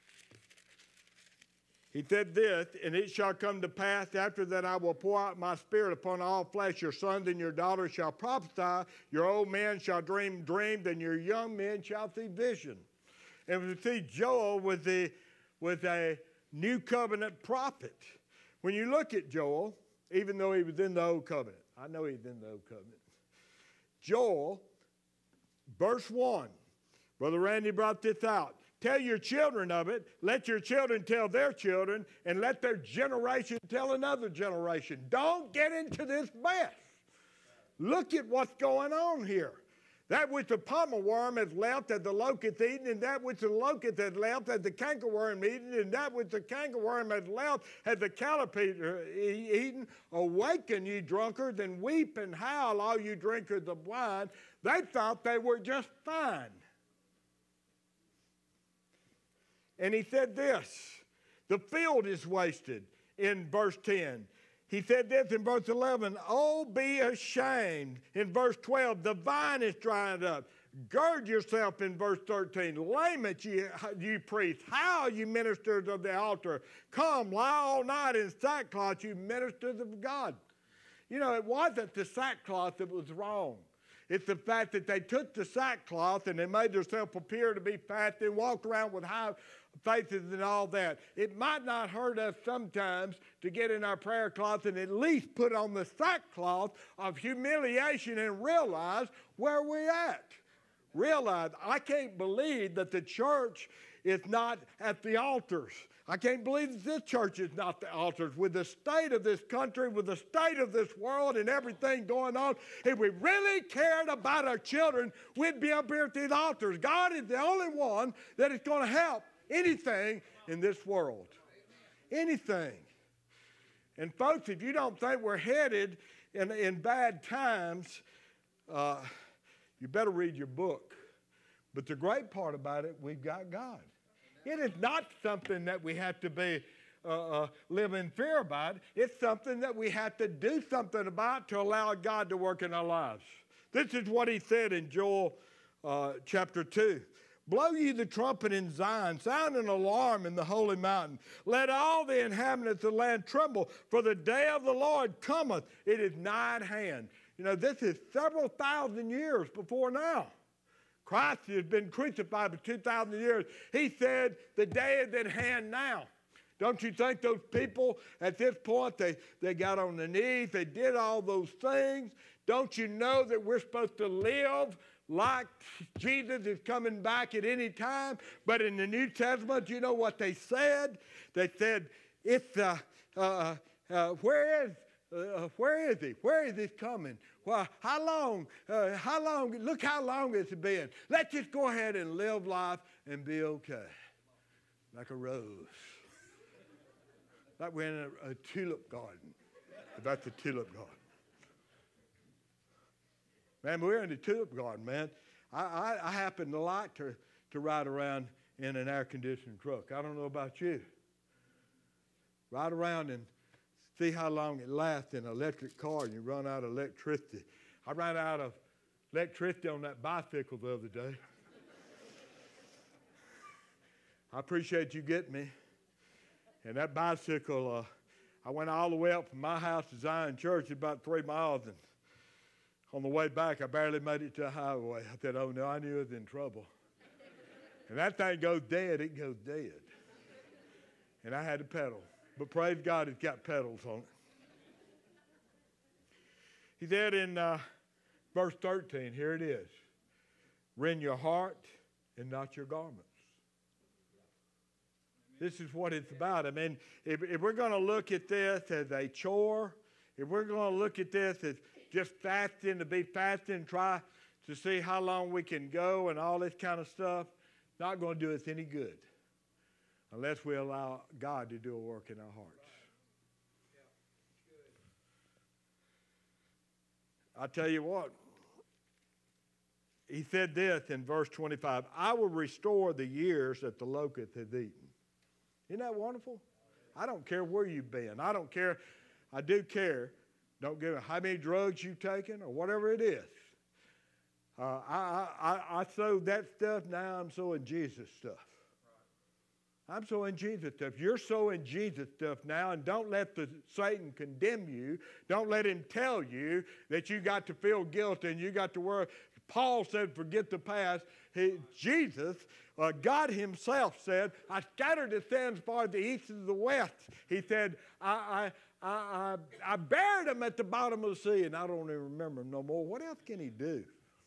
He said this, and it shall come to pass after that I will pour out my spirit upon all flesh. Your sons and your daughters shall prophesy. Your old men shall dream dreams, and your young men shall see vision. And we see Joel was a new covenant prophet. When you look at Joel, even though he was in the old covenant, I know he's in the old covenant. Joel, verse 1, Brother Randy brought this out. Tell your children of it. Let your children tell their children, and let their generation tell another generation. Don't get into this mess. Look at what's going on here. That which the palmer worm has left has the locust eaten, and that which the locust has left has the cankerworm eaten, and that which the cankerworm has left has the caterpillar eaten. Awaken, ye drunkards, and weep and howl, all you drinkers of wine. They thought they were just fine. And he said this, the field is wasted in verse 10. He said this in verse 11, oh, be ashamed. In verse 12, the vine is dried up. Gird yourself in verse 13. Lament, you priests. Howl, you ministers of the altar. Come, lie all night in sackcloth, you ministers of God. You know, it wasn't the sackcloth that was wrong. It's the fact that they took the sackcloth and they made themselves appear to be fasting and walked around with high faces and all that. It might not hurt us sometimes to get in our prayer cloth and at least put on the sackcloth of humiliation and realize where we're at. Realize, I can't believe that the church is not at the altars. I can't believe that this church is not the altars. With the state of this country, with the state of this world and everything going on, if we really cared about our children, we'd be up here at these altars. God is the only one that is going to help anything in this world. Anything. And folks, if you don't think we're headed in bad times, you better read your book. But the great part about it, we've got God. It is not something that we have to be live in fear about. It's something that we have to do something about to allow God to work in our lives. This is what he said in Joel chapter 2. Blow ye the trumpet in Zion, sound an alarm in the holy mountain. Let all the inhabitants of the land tremble, for the day of the Lord cometh. It is nigh at hand. You know, this is several thousand years before now. Christ has been crucified for 2,000 years. He said, the day is at hand now. Don't you think those people at this point, they got on their knees, they did all those things? Don't you know that we're supposed to live like Jesus is coming back at any time? But in the New Testament, you know what they said? They said, it's, where is he? Where is he coming? Well, how long, look how long it's been. Let's just go ahead and live life and be okay. Like a rose. Like we're in a tulip garden. That's a tulip garden. Man, we're in the tulip garden, man. I happen to like to ride around in an air-conditioned truck. I don't know about you. Ride around and see how long it lasts in an electric car and you run out of electricity. I ran out of electricity on that bicycle the other day. I appreciate you getting me. And that bicycle, I went all the way up from my house to Zion Church, about 3 miles, and on the way back, I barely made it to the highway. I said, oh no, I knew I was in trouble. And that thing goes dead, it goes dead. And I had to pedal. But praise God, it's got pedals on it. He said in verse 13, here it is. Rend your heart and not your garments. This is what it's about. I mean, if we're going to look at this as a chore, if we're going to look at this as just fasting to be fasting and try to see how long we can go and all this kind of stuff, not going to do us any good unless we allow God to do a work in our hearts. I tell you what, he said this in verse 25, I will restore the years that the locust has eaten. Isn't that wonderful? I don't care where you've been. I don't care. I do care. Don't give how many drugs you've taken or whatever it is. I sow that stuff now. I'm sowing Jesus stuff. I'm sowing Jesus stuff. You're sowing Jesus stuff now, and don't let Satan condemn you. Don't let him tell you that you got to feel guilty and you got to worry. Paul said, forget the past. Jesus, God himself said, I scattered the sins far the east and the west. He said, I buried them at the bottom of the sea, and I don't even remember them no more. What else can he do?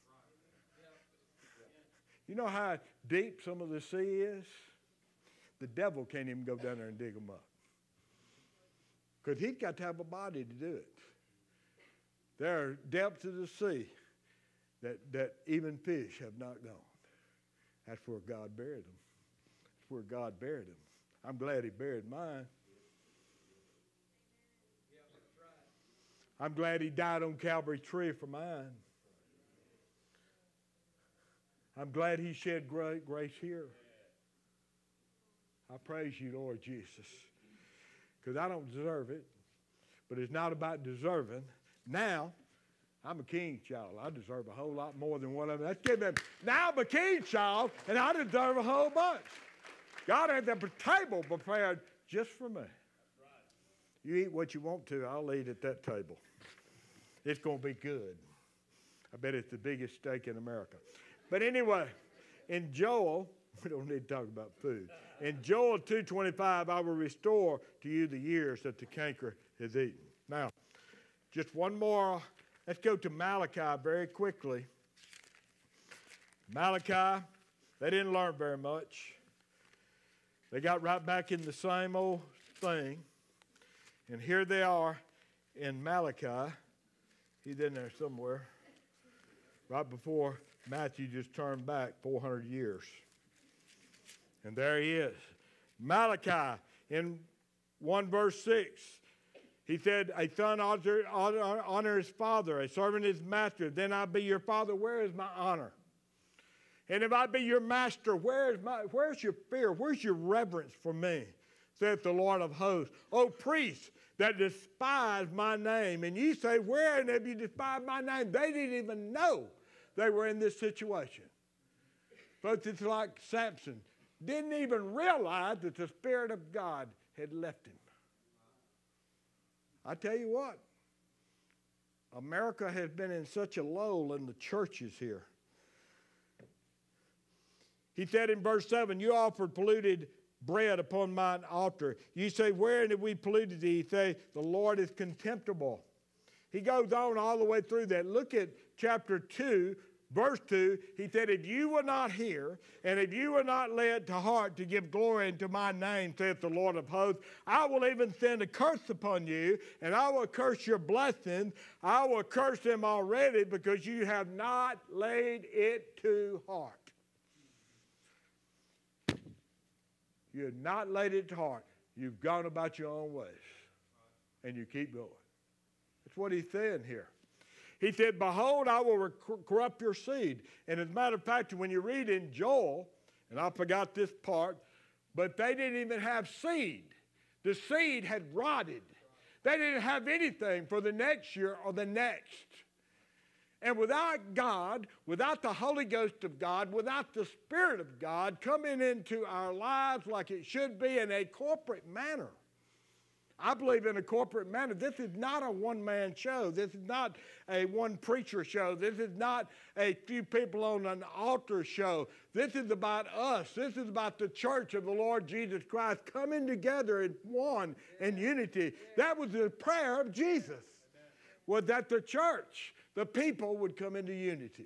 You know how deep some of the sea is? The devil can't even go down there and dig them up. Because he's got to have a body to do it. There are depths of the sea that even fish have not gone. That's where God buried them. That's where God buried them. I'm glad he buried mine. I'm glad he died on Calvary's tree for mine. I'm glad he shed great grace here. I praise you, Lord Jesus, because I don't deserve it, but it's not about deserving. Now, I'm a king's child. I deserve a whole lot more than what I'm. Let's give them. Now I'm a king's child, and I deserve a whole bunch. God had the table prepared just for me. You eat what you want to. I'll eat at that table. It's going to be good. I bet it's the biggest steak in America. But anyway, in Joel, we don't need to talk about food. In Joel 2:25, I will restore to you the years that the canker has eaten. Now, just one more. Let's go to Malachi very quickly. Malachi, they didn't learn very much. They got right back in the same old thing. And here they are in Malachi. He's in there somewhere. Right before Matthew just turned back 400 years. And there he is. Malachi in 1 verse 6. He said, a son honor his father, a servant his master. Then I be your father. Where is my honor? And if I be your master, where's your fear? Where's your reverence for me? Saith the Lord of hosts. O priests that despise my name. And ye say, wherein have you despised my name? They didn't even know they were in this situation. Folks, it's like Samson. Didn't even realize that the Spirit of God had left him. I tell you what, America has been in such a lull in the churches here. He said in verse 7, you offered polluted bread upon mine altar. You say, wherein have we polluted thee? He say, the Lord is contemptible. He goes on all the way through that. Look at chapter 2, verse 2. He said, if you will not hear, and if you will not lay it to heart to give glory unto my name, saith the Lord of hosts, I will even send a curse upon you, and I will curse your blessings. I will curse them already, because you have not laid it to heart. You have not laid it to heart. You've gone about your own ways. And you keep going. That's what he's saying here. He said, behold, I will corrupt your seed. And as a matter of fact, when you read in Joel, and I forgot this part, but they didn't even have seed. The seed had rotted. They didn't have anything for the next year or the next. And without God, without the Holy Ghost of God, without the Spirit of God coming into our lives like it should be in a corporate manner. I believe in a corporate manner. This is not a one-man show. This is not a one preacher show. This is not a few people on an altar show. This is about us. This is about the church of the Lord Jesus Christ coming together in one in unity. That was the prayer of Jesus, was that the church, the people would come into unity.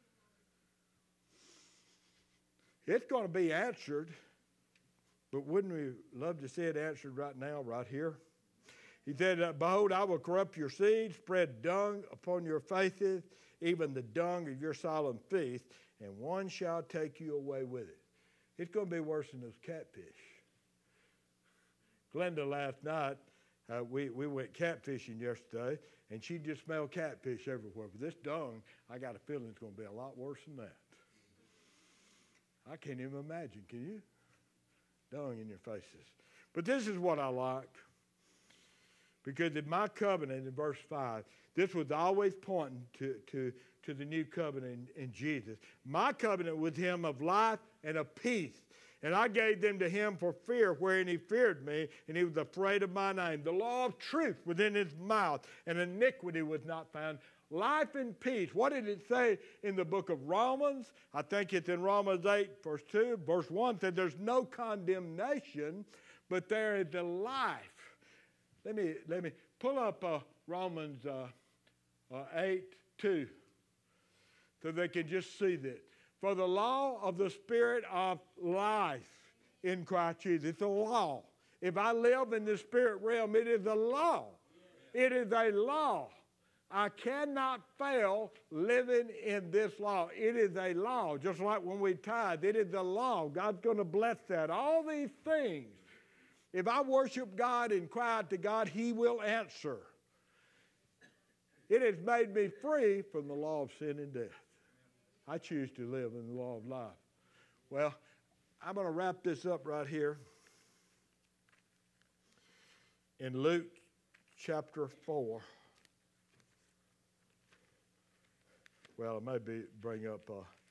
It's going to be answered, but wouldn't we love to see it answered right now, right here? He said, behold, I will corrupt your seed, spread dung upon your faces, even the dung of your solemn feast, and one shall take you away with it. It's going to be worse than those catfish. Glenda last night, we went catfishing yesterday, and she just smelled catfish everywhere. But this dung, I got a feeling it's going to be a lot worse than that. I can't even imagine, can you? Dung in your faces. But this is what I like. Because in my covenant, in verse 5, this was always pointing to the new covenant in Jesus. My covenant with him of life and of peace. And I gave them to him for fear, wherein he feared me, and he was afraid of my name. The law of truth within his mouth, and iniquity was not found. Life and peace. What did it say in the book of Romans? I think it's in Romans 8, verse 2. Verse 1 said there's no condemnation, but there is a life. Let me pull up Romans 8, 2, so they can just see this. For the law of the Spirit of life in Christ Jesus. It's a law. If I live in the spirit realm, it is a law. It is a law. I cannot fail living in this law. It is a law. Just like when we tithe, it is a law. God's going to bless that. All these things. If I worship God and cry out to God, he will answer. It has made me free from the law of sin and death. I choose to live in the law of life. Well, I'm going to wrap this up right here. In Luke chapter 4. Well, I may bring up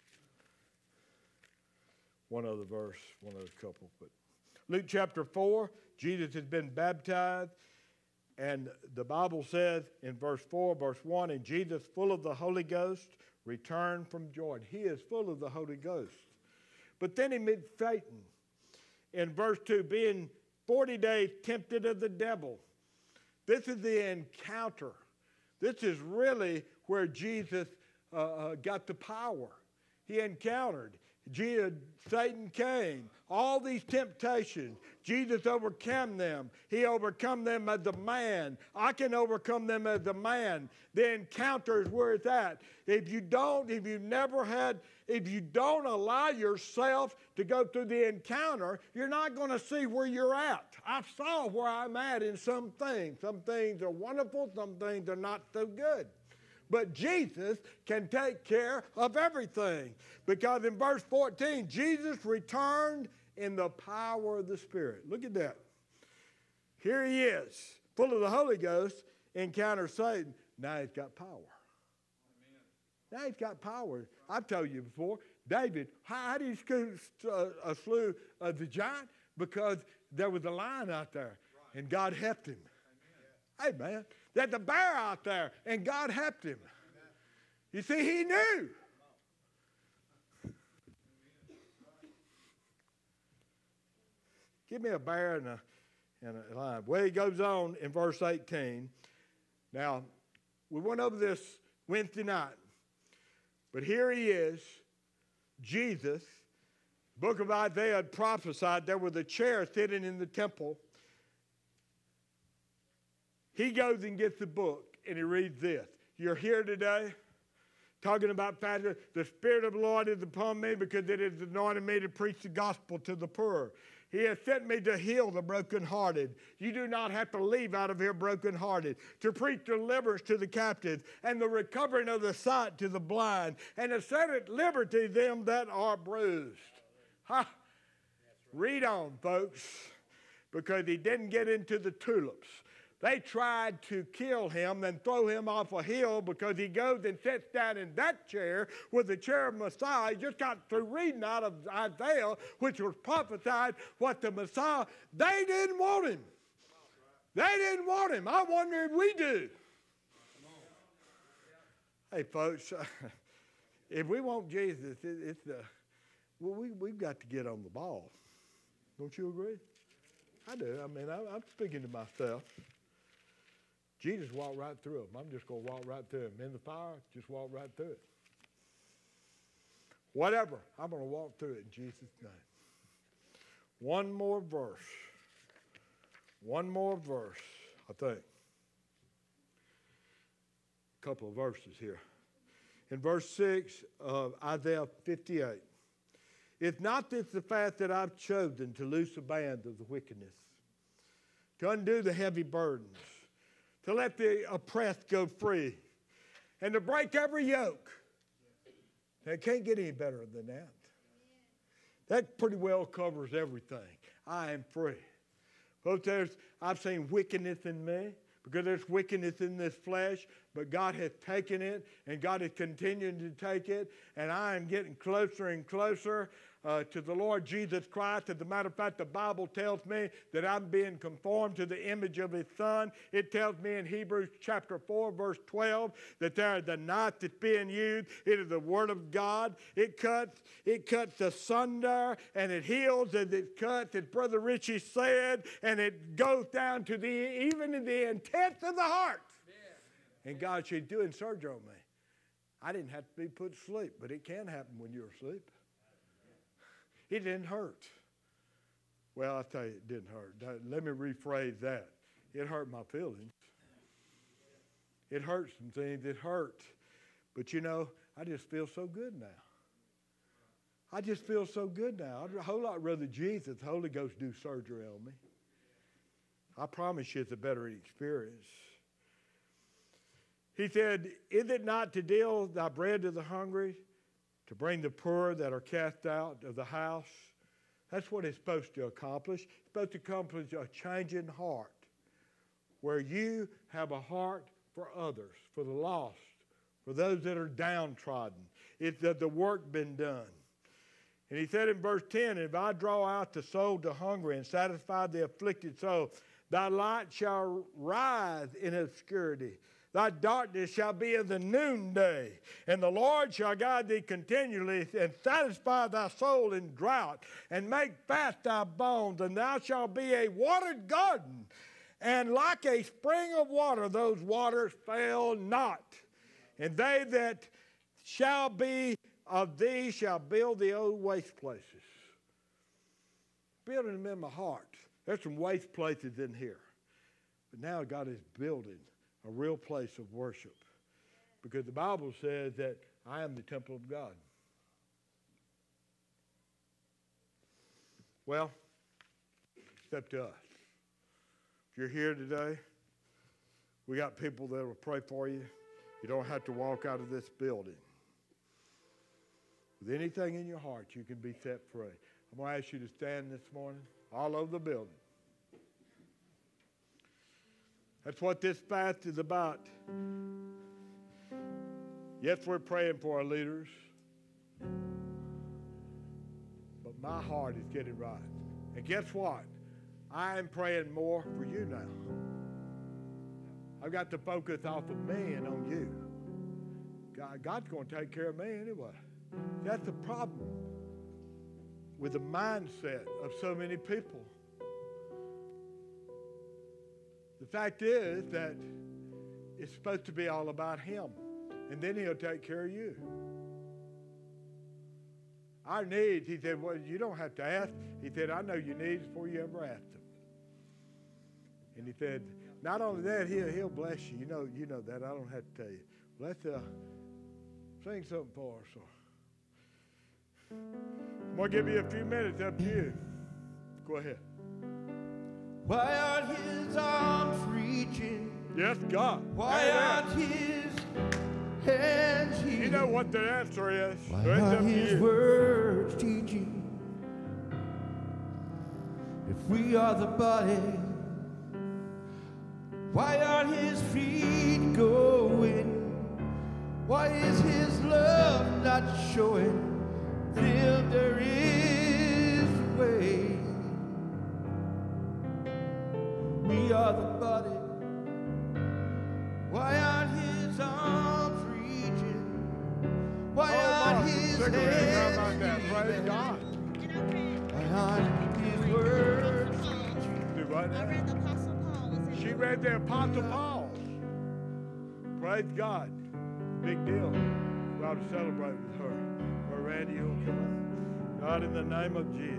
one other verse, one other couple. But Luke chapter 4, Jesus has been baptized. And the Bible says in verse 4, verse 1, and Jesus, full of the Holy Ghost, returned from Jordan. He is full of the Holy Ghost. But then he met Satan. In verse 2, being 40 days tempted of the devil. This is the encounter. This is really where Jesus got the power. He encountered. Satan came. All these temptations, Jesus overcame them. He overcome them as a man. I can overcome them as a man. The encounter is where it's at. If you don't allow yourself to go through the encounter, you're not going to see where you're at. I saw where I'm at in some things. Some things are wonderful, some things are not so good. But Jesus can take care of everything. Because in verse 14, Jesus returned in the power of the Spirit. Look at that. Here he is, full of the Holy Ghost, encounters Satan. Now he's got power. Amen. Now he's got power. I've told you before, David, how did he slew the giant? Because there was a lion out there, and God helped him. Amen. Hey, man. There's a bear out there, and God helped him. Amen. You see, he knew. Give me a bear and a lion. Well, he goes on in verse 18. Now, we went over this Wednesday night. But here he is, Jesus. The book of Isaiah had prophesied there was a chair sitting in the temple. He goes and gets the book, and he reads this. You're here today talking about fasting. The Spirit of the Lord is upon me because it has anointed me to preach the gospel to the poor. He has sent me to heal the brokenhearted. You do not have to leave out of here brokenhearted. To preach deliverance to the captives and the recovering of the sight to the blind and to set at liberty them that are bruised. Ha! Read on, folks, because he didn't get into the tulips. They tried to kill him and throw him off a hill because he goes and sits down in that chair with the chair of Messiah. He just got through reading out of Isaiah, which was prophesied what the Messiah, they didn't want him. They didn't want him. I wonder if we do. Hey, folks, if we want Jesus, we've got to get on the ball. Don't you agree? I do. I mean, I'm speaking to myself. Jesus walked right through them. I'm just going to walk right through them. In the fire, just walk right through it. Whatever, I'm going to walk through it in Jesus' name. One more verse. One more verse, I think. A couple of verses here. In verse 6 of Isaiah 58. It's not this the fast that I've chosen to loose the bands of the wickedness, to undo the heavy burdens, to let the oppressed go free, and to break every yoke. Now, it can't get any better than that. That pretty well covers everything. I am free. Folks, I've seen wickedness in me, because there's wickedness in this flesh, but God has taken it, and God is continuing to take it, and I am getting closer and closer to the Lord Jesus Christ. As a matter of fact, the Bible tells me that I'm being conformed to the image of His Son. It tells me in Hebrews chapter 4, verse 12, that there is a knife that's being used. It is the Word of God. It cuts asunder, and it heals as it cuts, as Brother Richie said, and it goes down to even in the intents of the heart. And God, she's doing surgery on me. I didn't have to be put to sleep, but it can happen when you're asleep. It didn't hurt. Well, I tell you, it didn't hurt. Let me rephrase that. It hurt my feelings. It hurt some things. It hurt. But you know, I just feel so good now. I just feel so good now. I'd a whole lot rather Jesus, the Holy Ghost, do surgery on me. I promise you it's a better experience. He said, is it not to deal thy bread to the hungry, to bring the poor that are cast out of the house? That's what it's supposed to accomplish. It's supposed to accomplish a changing heart. where you have a heart for others, for the lost, for those that are downtrodden. It's the work been done. And he said in verse 10, if I draw out the soul to hunger and satisfy the afflicted soul, thy light shall rise in obscurity. Thy darkness shall be as the noonday. And the Lord shall guide thee continually and satisfy thy soul in drought and make fast thy bones. And thou shalt be a watered garden. And like a spring of water, those waters fail not. And they that shall be of thee shall build the old waste places. Building them in my heart. There's some waste places in here. But now God is building a real place of worship. Because the Bible says that I am the temple of God. Well, it's up to us. If you're here today, we got people that will pray for you. You don't have to walk out of this building. With anything in your heart, you can be set free. I'm going to ask you to stand this morning all over the building. That's what this fast is about. Yes, we're praying for our leaders. But my heart is getting right. And guess what? I am praying more for you now. I've got to focus off of me and on you. God's going to take care of me anyway. That's the problem with the mindset of so many people. The fact is that it's supposed to be all about him, and then he'll take care of you. Our needs, he said, well, you don't have to ask. He said, I know your needs before you ever ask them. And he said, not only that, he'll bless you. You know that. I don't have to tell you. Let's sing something for us. I'm going to give you a few minutes. Up to you. Go ahead. Why aren't his arms reaching? Yes, God. Why aren't his hands healing? You know what the answer is. Why So it's up aren't to his you. words teaching? If we are the body, why aren't his feet going? Why is his love not showing? Till there is a way. We are the body. Why aren't his arms reaching? Why aren't his hands Praise God. Why aren't his words teaching? Do what now? I read the Apostle Paul was in She read the Apostle Paul. Praise God. Big deal. We ought to celebrate with her. We're ready. You'll come on. God, in the name of Jesus.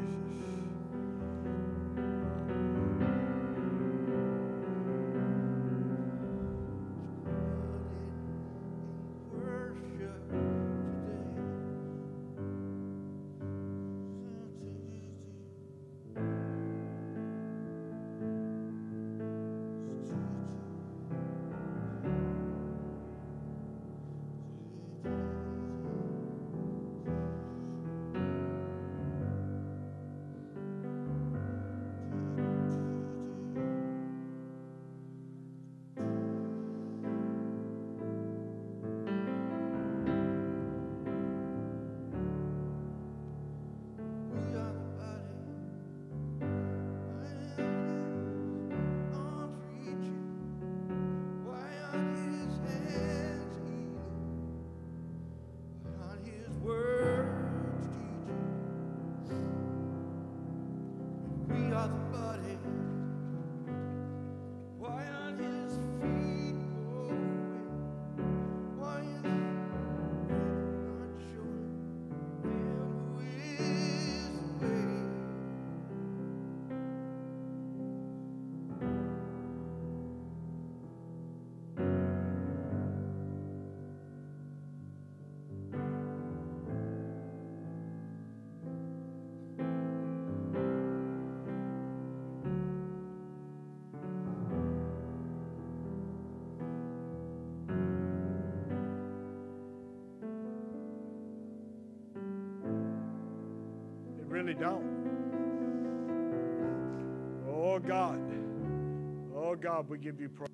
Really don't. Oh God. Oh Oh, God, we give you praise.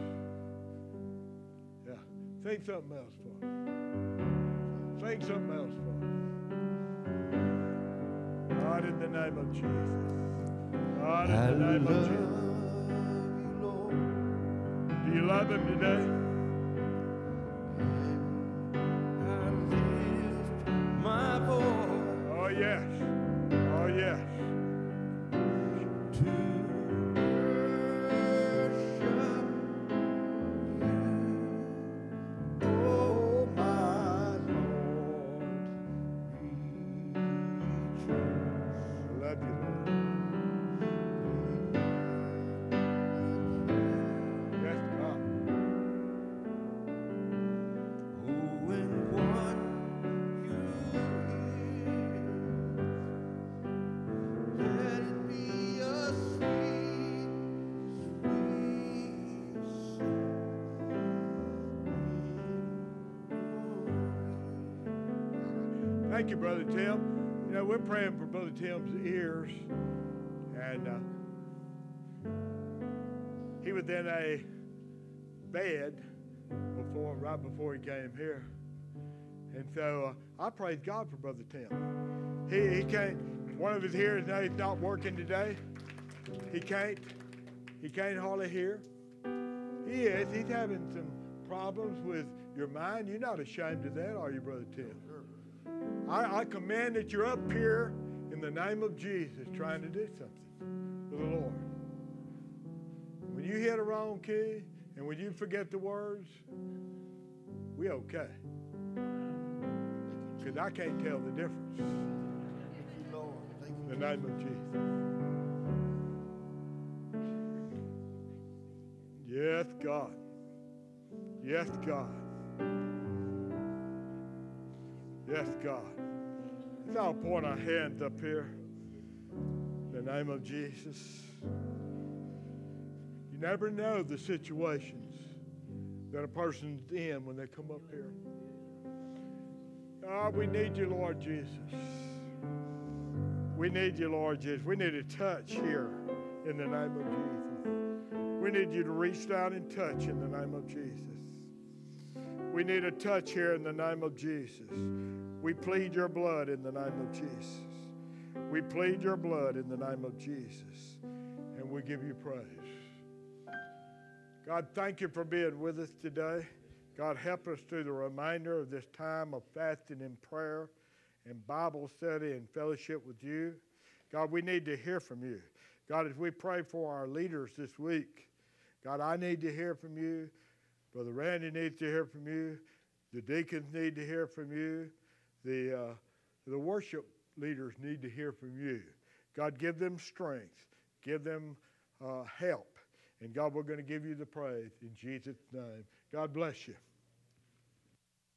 Yeah. Sing something else for us. Sing something else for us. God, in the name of Jesus. God, in the name of Jesus. Do you love him today? I lift my voice. Oh, yes. Oh, yes. To worship you, oh my Lord, I love you, Lord. Yes, God. oh, when one you hear, let it be a sweet, sweet Thank you, Brother Tim. You know, we're praying for Brother Tim's ears, and he was in a bed right before he came here, and so I praise God for Brother Tim. He can't. One of his ears now he's not working today. He can't hardly hear. He is. He's having some problems with your mind. You're not ashamed of that, are you, Brother Tim? I command that you're up here in the name of Jesus trying to do something for the Lord. When you hit a wrong key and when you forget the words, we okay. Because I can't tell the difference. In the name of Jesus. Yes, God. Yes, God. Yes, God. Let's all point our hands up here. In the name of Jesus. You never know the situations that a person's in when they come up here. God, we need you, Lord Jesus. We need you, Lord Jesus. We need a touch here in the name of Jesus. We need you to reach down and touch in the name of Jesus. We need a touch here in the name of Jesus. We plead your blood in the name of Jesus. We plead your blood in the name of Jesus. And we give you praise. God, thank you for being with us today. God, help us through the remainder of this time of fasting and prayer and Bible study and fellowship with you. God, we need to hear from you. God, as we pray for our leaders this week, God, I need to hear from you. Brother Randy needs to hear from you. The deacons need to hear from you. The worship leaders need to hear from you. God, give them strength. Give them help. And God, we're going to give you the praise in Jesus' name. God bless you.